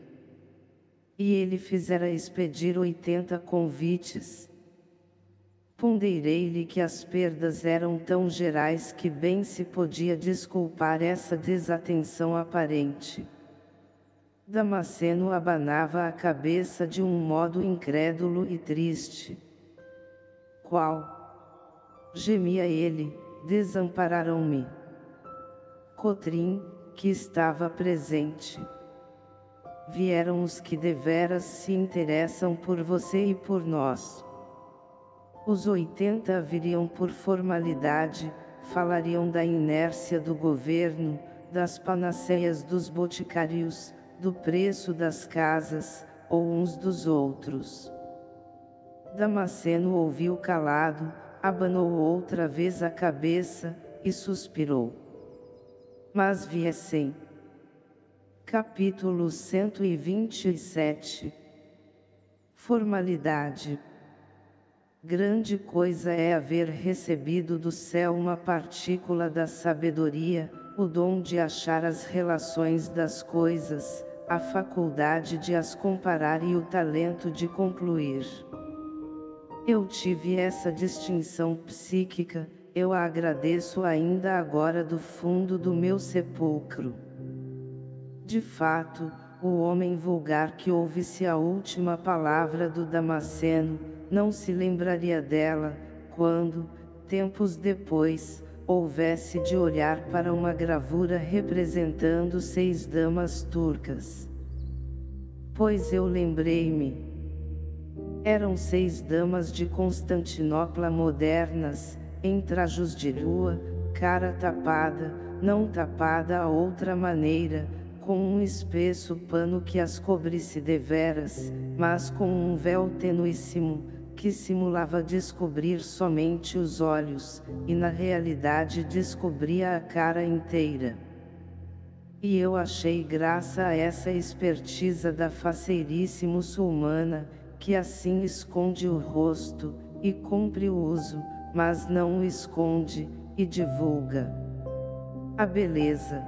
Speaker 1: E ele fizera expedir 80 convites. Ponderei-lhe que as perdas eram tão gerais que bem se podia desculpar essa desatenção aparente. Damasceno abanava a cabeça de um modo incrédulo e triste. Qual? Gemia ele, desampararam-me. Cotrim, que estava presente. Vieram os que deveras se interessam por você e por nós. Os 80 viriam por formalidade, falariam da inércia do governo, das panaceias dos boticários, do preço das casas, ou uns dos outros. Damasceno ouviu calado, abanou outra vez a cabeça, e suspirou. Mas viessem. Capítulo 127. Formalidade. Grande coisa é haver recebido do céu uma partícula da sabedoria, o dom de achar as relações das coisas, a faculdade de as comparar e o talento de concluir. Eu tive essa distinção psíquica, eu a agradeço ainda agora do fundo do meu sepulcro. De fato, o homem vulgar que ouvisse a última palavra do Damasceno, não se lembraria dela, quando, tempos depois, houvesse de olhar para uma gravura representando 6 damas turcas. Pois eu lembrei-me. Eram 6 damas de Constantinopla modernas, em trajos de lua, cara tapada, não tapada a outra maneira, com um espesso pano que as cobrisse deveras, mas com um véu tenuíssimo, que simulava descobrir somente os olhos, e na realidade descobria a cara inteira. E eu achei graça a essa esperteza da faceirice muçulmana, que assim esconde o rosto, e cumpre o uso, mas não o esconde, e divulga a beleza.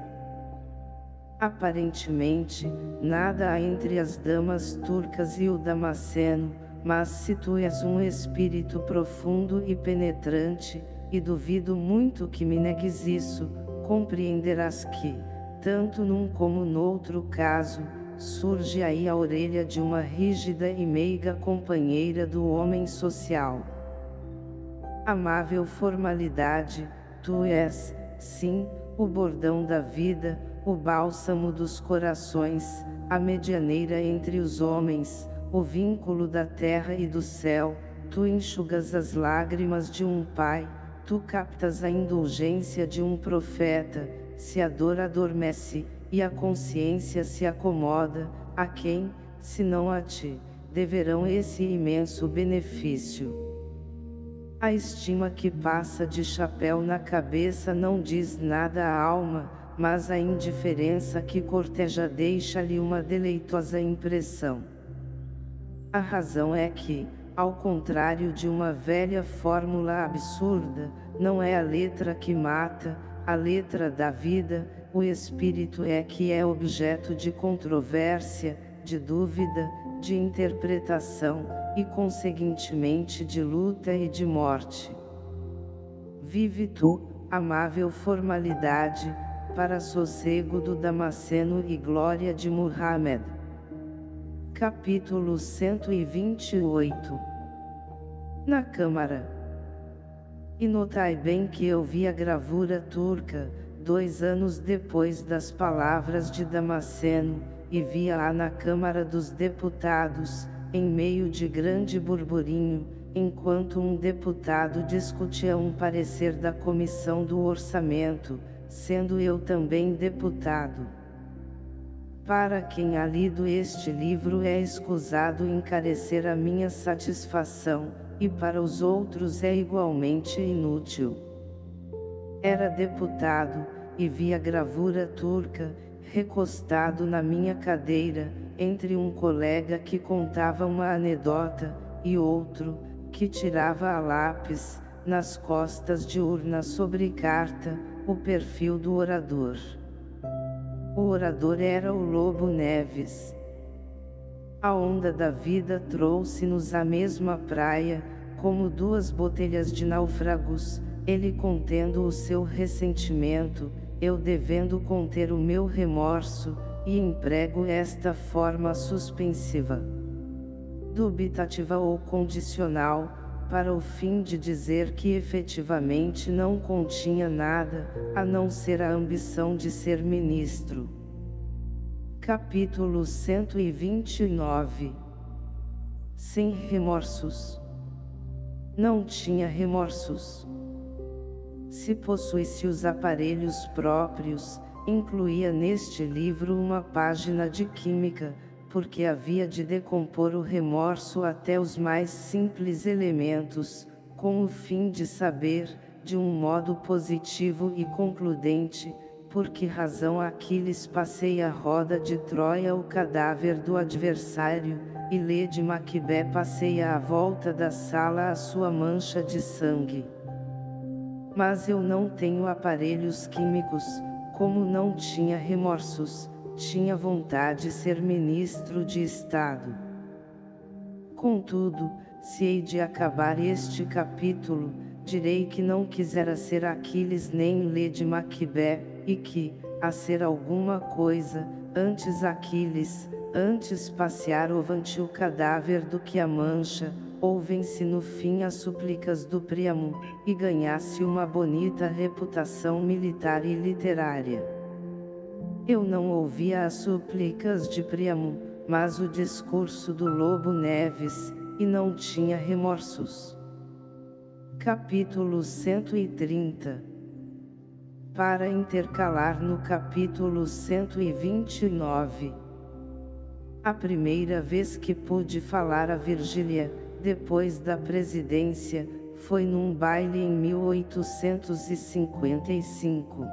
Speaker 1: Aparentemente, nada há entre as damas turcas e o Damasceno, mas se tu és um espírito profundo e penetrante, e duvido muito que me negues isso, compreenderás que, tanto num como noutro caso, surge aí a orelha de uma rígida e meiga companheira do homem social. Amável formalidade, tu és, sim, o bordão da vida, o bálsamo dos corações, a medianeira entre os homens, o vínculo da terra e do céu, tu enxugas as lágrimas de um pai, tu captas a indulgência de um profeta, se a dor adormece, e a consciência se acomoda, a quem, se não a ti, deverão esse imenso benefício? A estima que passa de chapéu na cabeça não diz nada à alma, mas a indiferença que corteja deixa-lhe uma deleitosa impressão. A razão é que, ao contrário de uma velha fórmula absurda, não é a letra que mata, a letra da vida, o espírito é que é objeto de controvérsia, de dúvida, de interpretação, e conseguintemente de luta e de morte. Vive tu, amável formalidade, para sossego do Damasceno e glória de Muhammad. Capítulo 128. Na Câmara. E notai bem que eu vi a gravura turca, 2 anos depois das palavras de Damasceno, e via-a na Câmara dos Deputados, em meio de grande burburinho, enquanto um deputado discutia um parecer da Comissão do Orçamento, sendo eu também deputado. Para quem há lido este livro é escusado encarecer a minha satisfação, e para os outros é igualmente inútil. Era deputado, e vi a gravura turca, recostado na minha cadeira, entre um colega que contava uma anedota, e outro, que tirava a lápis, nas costas de urna sobre carta, o perfil do orador. O orador era o Lobo Neves. A onda da vida trouxe-nos à mesma praia, como 2 botelhas de náufragos, ele contendo o seu ressentimento, eu devendo conter o meu remorso, e emprego esta forma suspensiva, dubitativa ou condicional, para o fim de dizer que efetivamente não continha nada, a não ser a ambição de ser ministro. Capítulo 129. Sem remorsos. Não tinha remorsos. Se possuísse os aparelhos próprios, incluía neste livro uma página de química, porque havia de decompor o remorso até os mais simples elementos, com o fim de saber, de um modo positivo e concludente, por que razão Aquiles passeia a roda de Troia o cadáver do adversário, e Lady Macbeth passeia à volta da sala a sua mancha de sangue. Mas eu não tenho aparelhos químicos, como não tinha remorsos, tinha vontade de ser ministro de Estado. Contudo, se hei de acabar este capítulo, direi que não quisera ser Aquiles nem Lady Macbeth, e que, a ser alguma coisa, antes Aquiles, antes passear ovante o cadáver do que a mancha, ouvem-se no fim as súplicas do Príamo, e ganhasse uma bonita reputação militar e literária. Eu não ouvia as súplicas de Príamo, mas o discurso do Lobo Neves, e não tinha remorsos. Capítulo 130. Para intercalar no capítulo 129. A primeira vez que pude falar a Virgília, depois da presidência, foi num baile em 1855.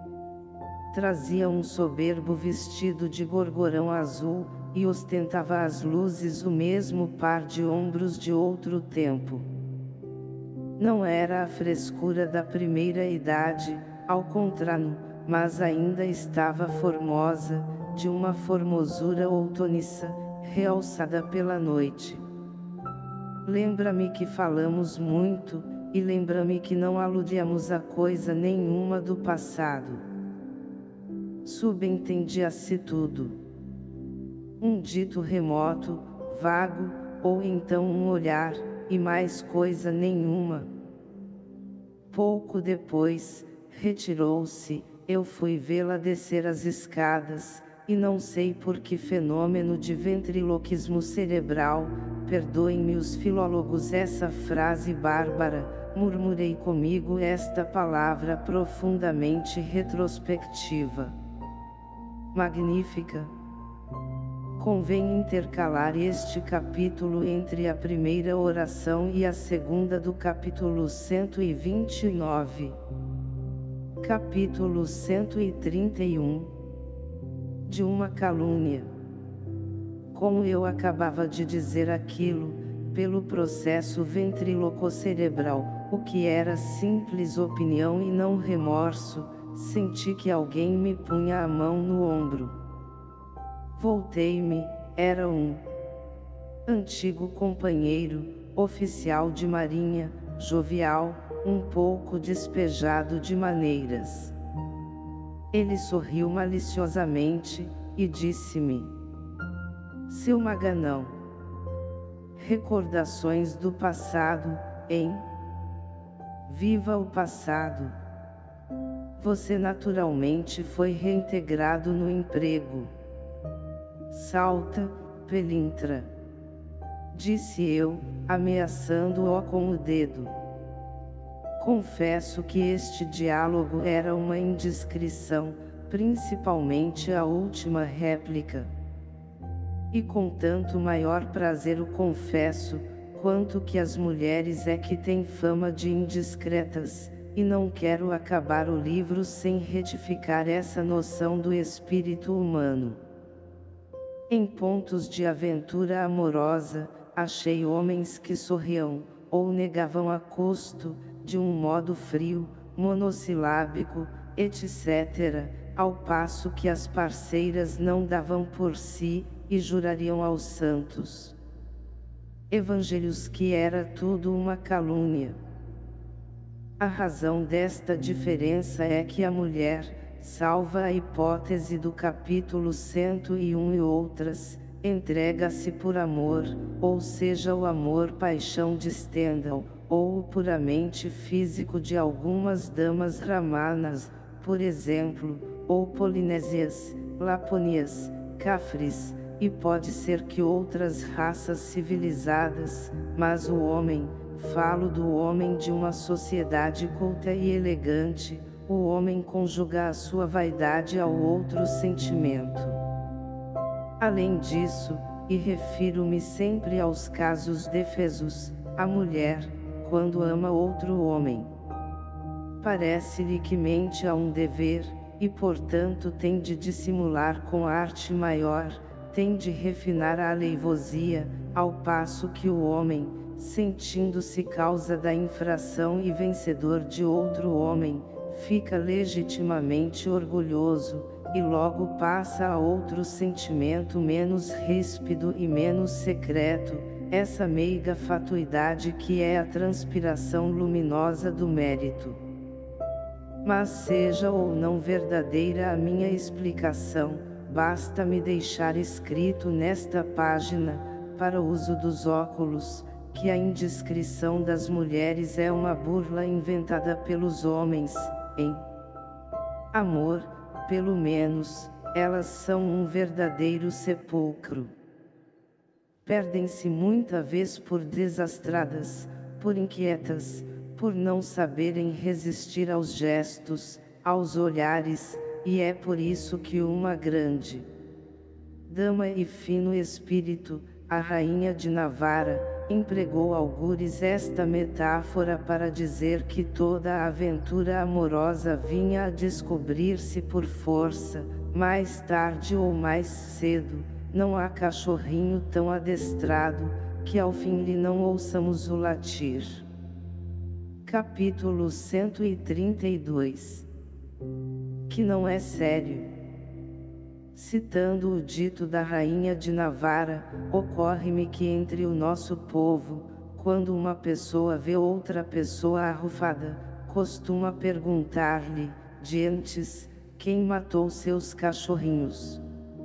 Speaker 1: Trazia um soberbo vestido de gorgorão azul, e ostentava às luzes o mesmo par de ombros de outro tempo. Não era a frescura da primeira idade, ao contrário, mas ainda estava formosa, de uma formosura outoniça, realçada pela noite. Lembra-me que falamos muito, e lembra-me que não aludíamos a coisa nenhuma do passado. Subentendia-se tudo. Um dito remoto, vago, ou então um olhar, e mais coisa nenhuma. Pouco depois, retirou-se, eu fui vê-la descer as escadas, e não sei por que fenômeno de ventriloquismo cerebral, perdoem-me os filólogos essa frase bárbara, murmurei comigo esta palavra profundamente retrospectiva. Magnífica. Convém intercalar este capítulo entre a primeira oração e a segunda do capítulo 129. Capítulo 131. De uma calúnia. Como eu acabava de dizer aquilo, pelo processo ventriloco-cerebral, o que era simples opinião e não remorso, senti que alguém me punha a mão no ombro. Voltei-me, era um antigo companheiro, oficial de marinha, jovial, um pouco despejado de maneiras. Ele sorriu maliciosamente, e disse-me: Seu Maganão, recordações do passado, hein? Viva o passado! Você naturalmente foi reintegrado no emprego. Salta, pelintra! Disse eu, ameaçando-o com o dedo. Confesso que este diálogo era uma indiscrição, principalmente a última réplica. E com tanto maior prazer o confesso, quanto que as mulheres é que têm fama de indiscretas, e não quero acabar o livro sem retificar essa noção do espírito humano. Em pontos de aventura amorosa, achei homens que sorriam, ou negavam a custo, de um modo frio, monossilábico, etc., ao passo que as parceiras não davam por si, e jurariam aos santos evangelhos que era tudo uma calúnia. A razão desta diferença é que a mulher, salva a hipótese do capítulo 101 e outras, entrega-se por amor, ou seja o amor-paixão de Stendhal, ou o puramente físico de algumas damas brahmanas, por exemplo, ou polinésias, lapônias, cafres, e pode ser que outras raças civilizadas, mas o homem, falo do homem de uma sociedade culta e elegante, o homem conjuga a sua vaidade ao outro sentimento. Além disso, e refiro-me sempre aos casos defesos, a mulher, quando ama outro homem, parece-lhe que mente a um dever, e portanto tem de dissimular com arte maior, tem de refinar a aleivosia, ao passo que o homem, sentindo-se causa da infração e vencedor de outro homem, fica legitimamente orgulhoso, e logo passa a outro sentimento menos ríspido e menos secreto, essa meiga fatuidade que é a transpiração luminosa do mérito. Mas seja ou não verdadeira a minha explicação, basta-me deixar escrito nesta página, para uso dos óculos, que a indiscrição das mulheres é uma burla inventada pelos homens, em amor, pelo menos, elas são um verdadeiro sepulcro. Perdem-se muita vez por desastradas, por inquietas, por não saberem resistir aos gestos, aos olhares, e é por isso que uma grande dama e fino espírito, a rainha de Navarra, empregou algures esta metáfora para dizer que toda a aventura amorosa vinha a descobrir-se por força, mais tarde ou mais cedo. Não há cachorrinho tão adestrado, que ao fim lhe não ouçamos o latir. Capítulo 132. Que não é sério. Citando o dito da rainha de Navarra, ocorre-me que entre o nosso povo, quando uma pessoa vê outra pessoa arrufada, costuma perguntar-lhe, de antes, quem matou seus cachorrinhos.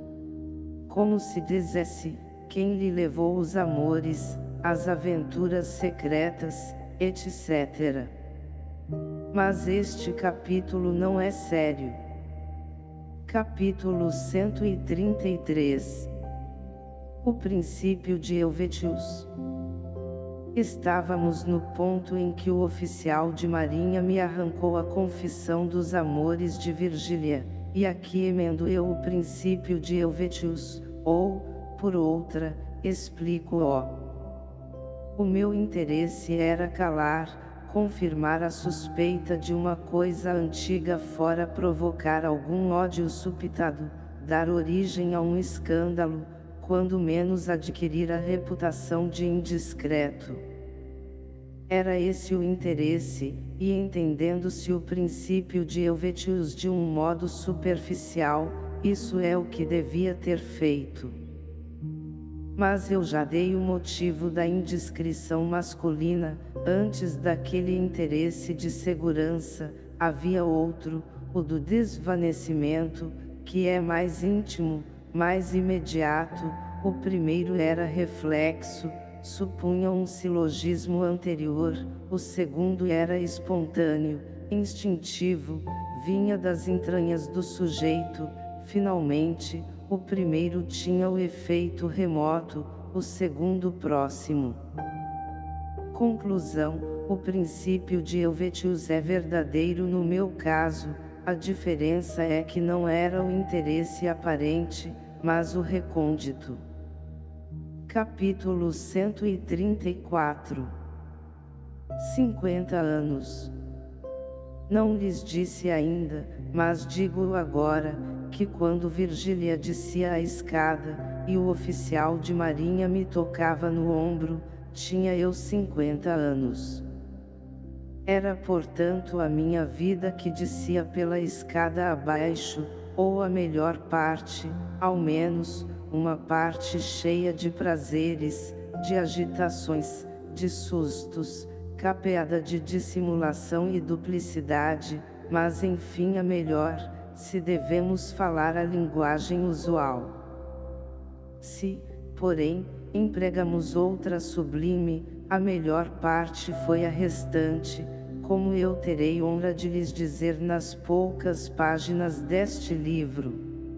Speaker 1: Como se dissesse, quem lhe levou os amores, as aventuras secretas, etc. Mas este capítulo não é sério. Capítulo 133. O princípio de Helvétius. Estávamos no ponto em que o oficial de marinha me arrancou a confissão dos amores de Virgília, e aqui emendo eu o princípio de Helvétius, ou, por outra, explico-o. O meu interesse era calar, confirmar a suspeita de uma coisa antiga fora provocar algum ódio supitado, dar origem a um escândalo, quando menos adquirir a reputação de indiscreto. Era esse o interesse, e entendendo-se o princípio de Helvétius de um modo superficial, isso é o que devia ter feito. Mas eu já dei o motivo da indiscrição masculina. Antes daquele interesse de segurança, havia outro, o do desvanecimento, que é mais íntimo, mais imediato. O primeiro era reflexo, supunha um silogismo anterior, o segundo era espontâneo, instintivo, vinha das entranhas do sujeito. Finalmente, o primeiro tinha o efeito remoto, o segundo próximo. Conclusão: o princípio de Helvétius é verdadeiro no meu caso, a diferença é que não era o interesse aparente, mas o recôndito. Capítulo 134. 50 anos. Não lhes disse ainda, mas digo agora, que quando Virgília descia a escada, e o oficial de marinha me tocava no ombro, tinha eu 50 anos. Era portanto a minha vida que descia pela escada abaixo, ou a melhor parte, ao menos, uma parte cheia de prazeres, de agitações, de sustos, capeada de dissimulação e duplicidade, mas enfim a melhor, se devemos falar a linguagem usual. Se, porém, empregamos outra sublime, a melhor parte foi a restante, como eu terei honra de lhes dizer nas poucas páginas deste livro.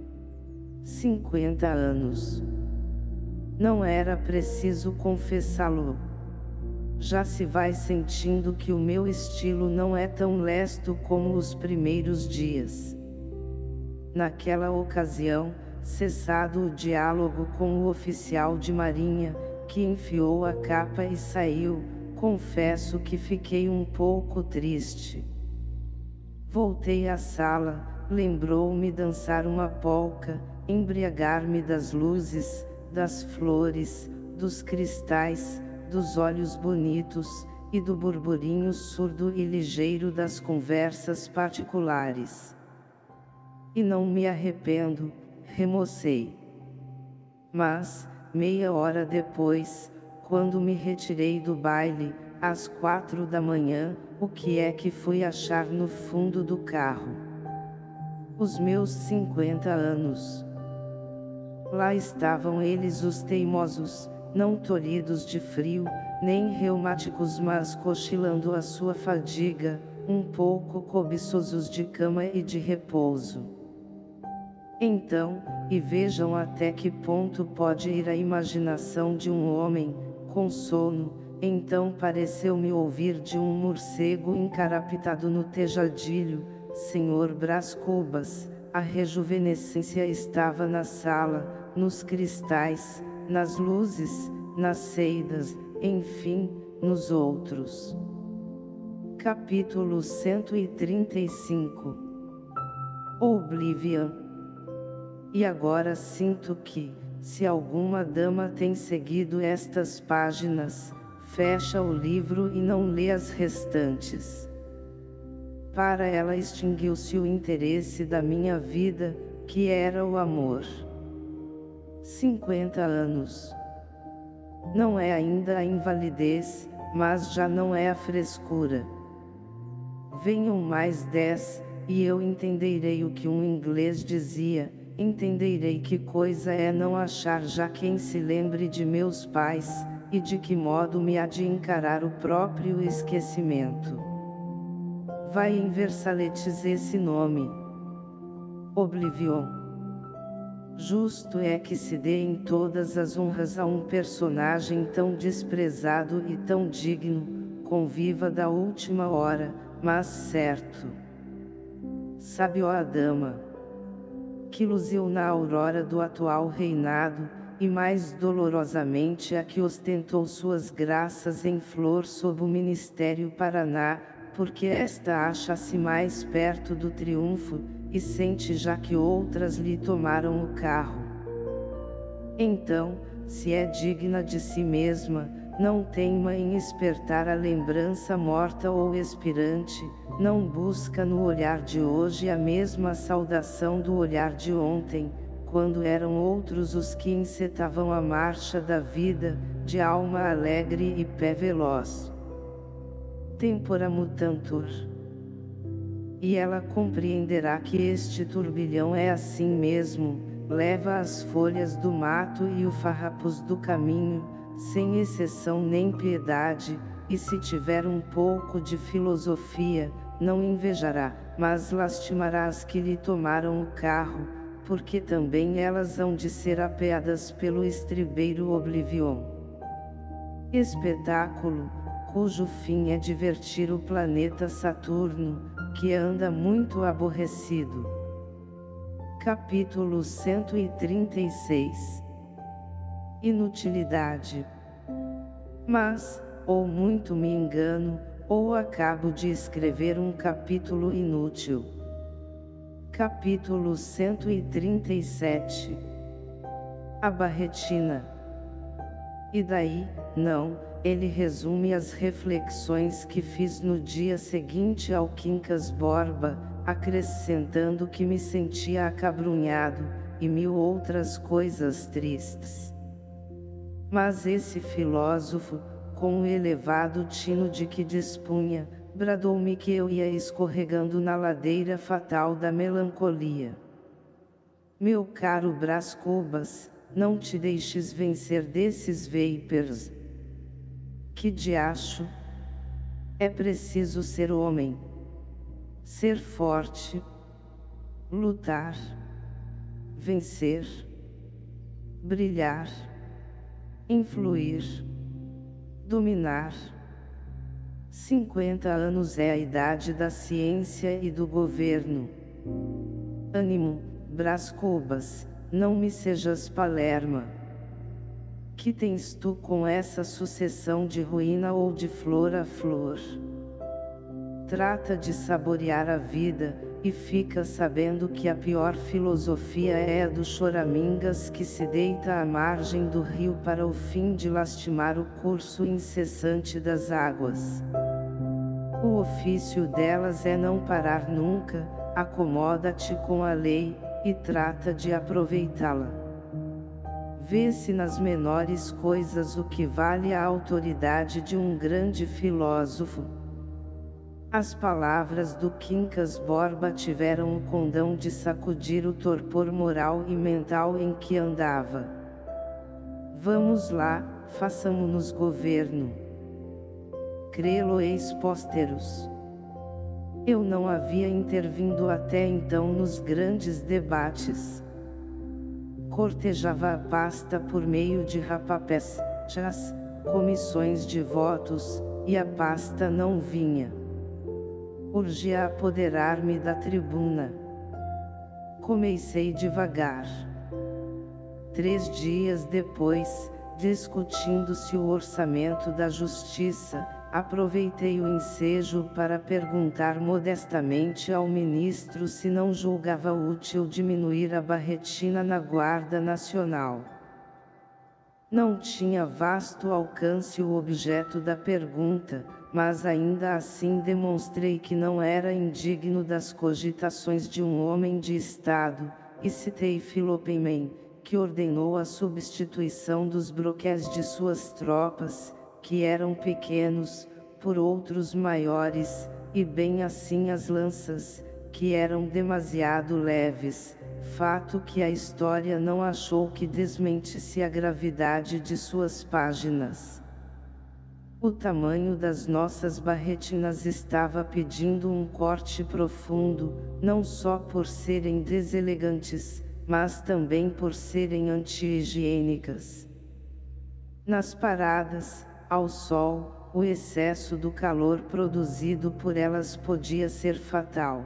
Speaker 1: 50 anos. Não era preciso confessá-lo. Já se vai sentindo que o meu estilo não é tão lesto como os primeiros dias. Naquela ocasião, cessado o diálogo com o oficial de marinha, que enfiou a capa e saiu, confesso que fiquei um pouco triste. Voltei à sala, lembrou-me dançar uma polca, embriagar-me das luzes, das flores, dos cristais, dos olhos bonitos, e do burburinho surdo e ligeiro das conversas particulares. E não me arrependo, remocei. Mas, meia hora depois, quando me retirei do baile, às 4 da manhã, o que é que fui achar no fundo do carro? Os meus 50 anos. Lá estavam eles, os teimosos, não tolhidos de frio, nem reumáticos, mas cochilando a sua fadiga, um pouco cobiçosos de cama e de repouso. Então, e vejam até que ponto pode ir a imaginação de um homem, com sono. Então pareceu-me ouvir de um morcego encarapitado no tejadilho: Senhor Brás Cubas, a rejuvenescência estava na sala, nos cristais, nas luzes, nas seidas, enfim, nos outros. Capítulo 135. Oblivion. E agora sinto que, se alguma dama tem seguido estas páginas, fecha o livro e não lê as restantes. Para ela extinguiu-se o interesse da minha vida, que era o amor. 50 anos. Não é ainda a invalidez, mas já não é a frescura. Venham mais 10, e eu entenderei o que um inglês dizia: entenderei que coisa é não achar já quem se lembre de meus pais, e de que modo me há de encarar o próprio esquecimento. Vai em Versaletes esse nome. Oblivion. Justo é que se deem todas as honras a um personagem tão desprezado e tão digno, conviva da última hora, mas certo. Sabe, ó a dama, que luziu na aurora do atual reinado, e mais dolorosamente a que ostentou suas graças em flor sob o Ministério Paraná, porque esta acha-se mais perto do triunfo, e sente já que outras lhe tomaram o carro. Então, se é digna de si mesma, não teima em espertar a lembrança morta ou expirante, não busca no olhar de hoje a mesma saudação do olhar de ontem, quando eram outros os que encetavam a marcha da vida, de alma alegre e pé veloz. Tempora mutantur. E ela compreenderá que este turbilhão é assim mesmo, leva as folhas do mato e os farrapos do caminho, sem exceção nem piedade, e se tiver um pouco de filosofia, não invejará, mas lastimará as que lhe tomaram o carro, porque também elas hão de ser apeadas pelo estribeiro Oblivion. Espetáculo, cujo fim é divertir o planeta Saturno, que anda muito aborrecido. Capítulo 136. Inutilidade. Mas, ou muito me engano, ou acabo de escrever um capítulo inútil. Capítulo 137. A barretina. E daí, não, ele resume as reflexões que fiz no dia seguinte ao Quincas Borba, acrescentando que me sentia acabrunhado, e mil outras coisas tristes. Mas esse filósofo, com o elevado tino de que dispunha, bradou-me que eu ia escorregando na ladeira fatal da melancolia. Meu caro Brás Cubas, não te deixes vencer desses vapors. Que diacho? É preciso ser homem. Ser forte. Lutar. Vencer. Brilhar. Influir. Dominar. 50 anos é a idade da ciência e do governo. Ânimo, Brás Cubas, não me sejas Palerma. Que tens tu com essa sucessão de ruína ou de flor a flor? Trata de saborear a vida, e fica sabendo que a pior filosofia é a do choramingas que se deita à margem do rio para o fim de lastimar o curso incessante das águas. O ofício delas é não parar nunca, acomoda-te com a lei, e trata de aproveitá-la. Vê-se nas menores coisas o que vale a autoridade de um grande filósofo. As palavras do Quincas Borba tiveram o condão de sacudir o torpor moral e mental em que andava. Vamos lá, façamo-nos governo. Crê-lo ex posteros. Eu não havia intervindo até então nos grandes debates. cortejava a pasta por meio de rapapés, chás, comissões de votos, e a pasta não vinha. Urgia apoderar-me da tribuna. Comecei devagar. 3 dias depois, discutindo-se o orçamento da justiça, aproveitei o ensejo para perguntar modestamente ao ministro se não julgava útil diminuir a barretina na Guarda Nacional. Não tinha vasto alcance o objeto da pergunta, mas ainda assim demonstrei que não era indigno das cogitações de um homem de Estado, e citei Philopoemen, que ordenou a substituição dos broquéis de suas tropas, que eram pequenos, por outros maiores, e bem assim as lanças, que eram demasiado leves, fato que a história não achou que desmentisse a gravidade de suas páginas. O tamanho das nossas barretinas estava pedindo um corte profundo, não só por serem deselegantes, mas também por serem anti-higiênicas. Nas paradas, ao sol, o excesso do calor produzido por elas podia ser fatal.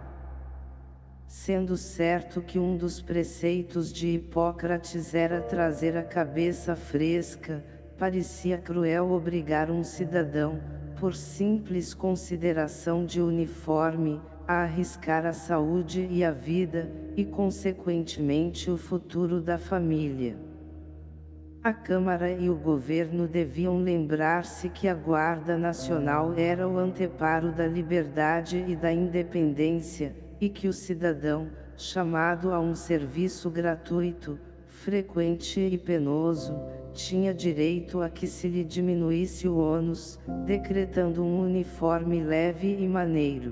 Speaker 1: Sendo certo que um dos preceitos de Hipócrates era trazer a cabeça fresca, parecia cruel obrigar um cidadão, por simples consideração de uniforme, a arriscar a saúde e a vida, e consequentemente o futuro da família. A Câmara e o governo deviam lembrar-se que a Guarda Nacional era o anteparo da liberdade e da independência, e que o cidadão, chamado a um serviço gratuito, frequente e penoso, tinha direito a que se lhe diminuísse o ônus, decretando um uniforme leve e maneiro.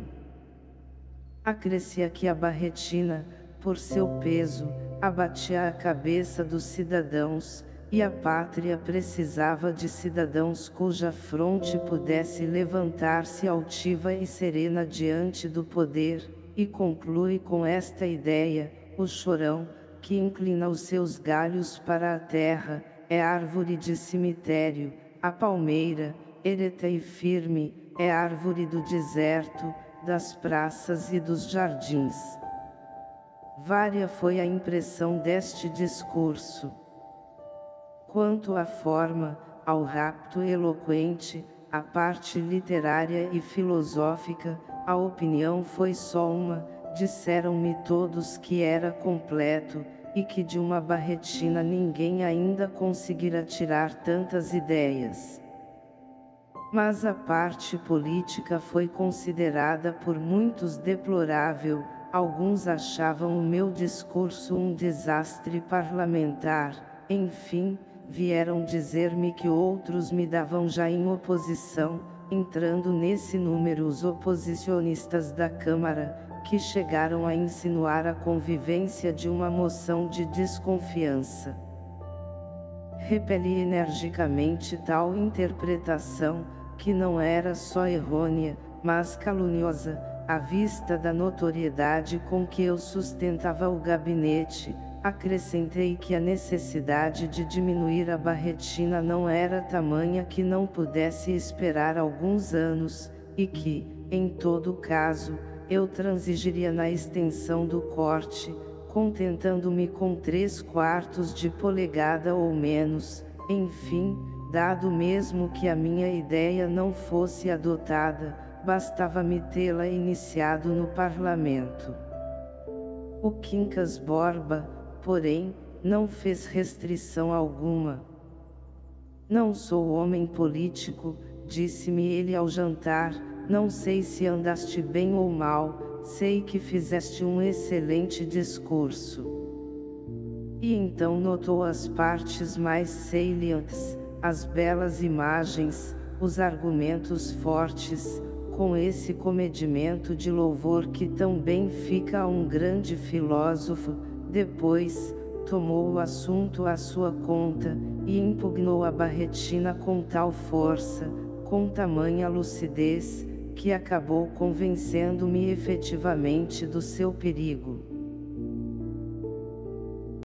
Speaker 1: Acrescia que a barretina, por seu peso, abatia a cabeça dos cidadãos, e a pátria precisava de cidadãos cuja fronte pudesse levantar-se altiva e serena diante do poder, e conclui com esta ideia: o chorão, que inclina os seus galhos para a terra, é árvore de cemitério, a palmeira, ereta e firme, é árvore do deserto, das praças e dos jardins. Vária foi a impressão deste discurso. Quanto à forma, ao rapto eloquente, à parte literária e filosófica, a opinião foi só uma: disseram-me todos que era completo, e que de uma barretina ninguém ainda conseguira tirar tantas ideias. Mas a parte política foi considerada por muitos deplorável. Alguns achavam o meu discurso um desastre parlamentar, enfim, vieram dizer-me que outros me davam já em oposição, entrando nesse número os oposicionistas da Câmara, que chegaram a insinuar a convivência de uma moção de desconfiança. Repeli energicamente tal interpretação, que não era só errônea, mas caluniosa, à vista da notoriedade com que eu sustentava o gabinete. Acrescentei que a necessidade de diminuir a barretina não era tamanha que não pudesse esperar alguns anos, e que, em todo caso, eu transigiria na extensão do corte, contentando-me com 3/4 de polegada ou menos, enfim, dado mesmo que a minha ideia não fosse adotada, bastava-me tê-la iniciado no parlamento. O Quincas Borba, porém, não fez restrição alguma. Não sou homem político, disse-me ele ao jantar, não sei se andaste bem ou mal, sei que fizeste um excelente discurso. E então notou as partes mais salientes, as belas imagens, os argumentos fortes, com esse comedimento de louvor que tão bem fica a um grande filósofo. Depois, tomou o assunto à sua conta, e impugnou a barretina com tal força, com tamanha lucidez, que acabou convencendo-me efetivamente do seu perigo.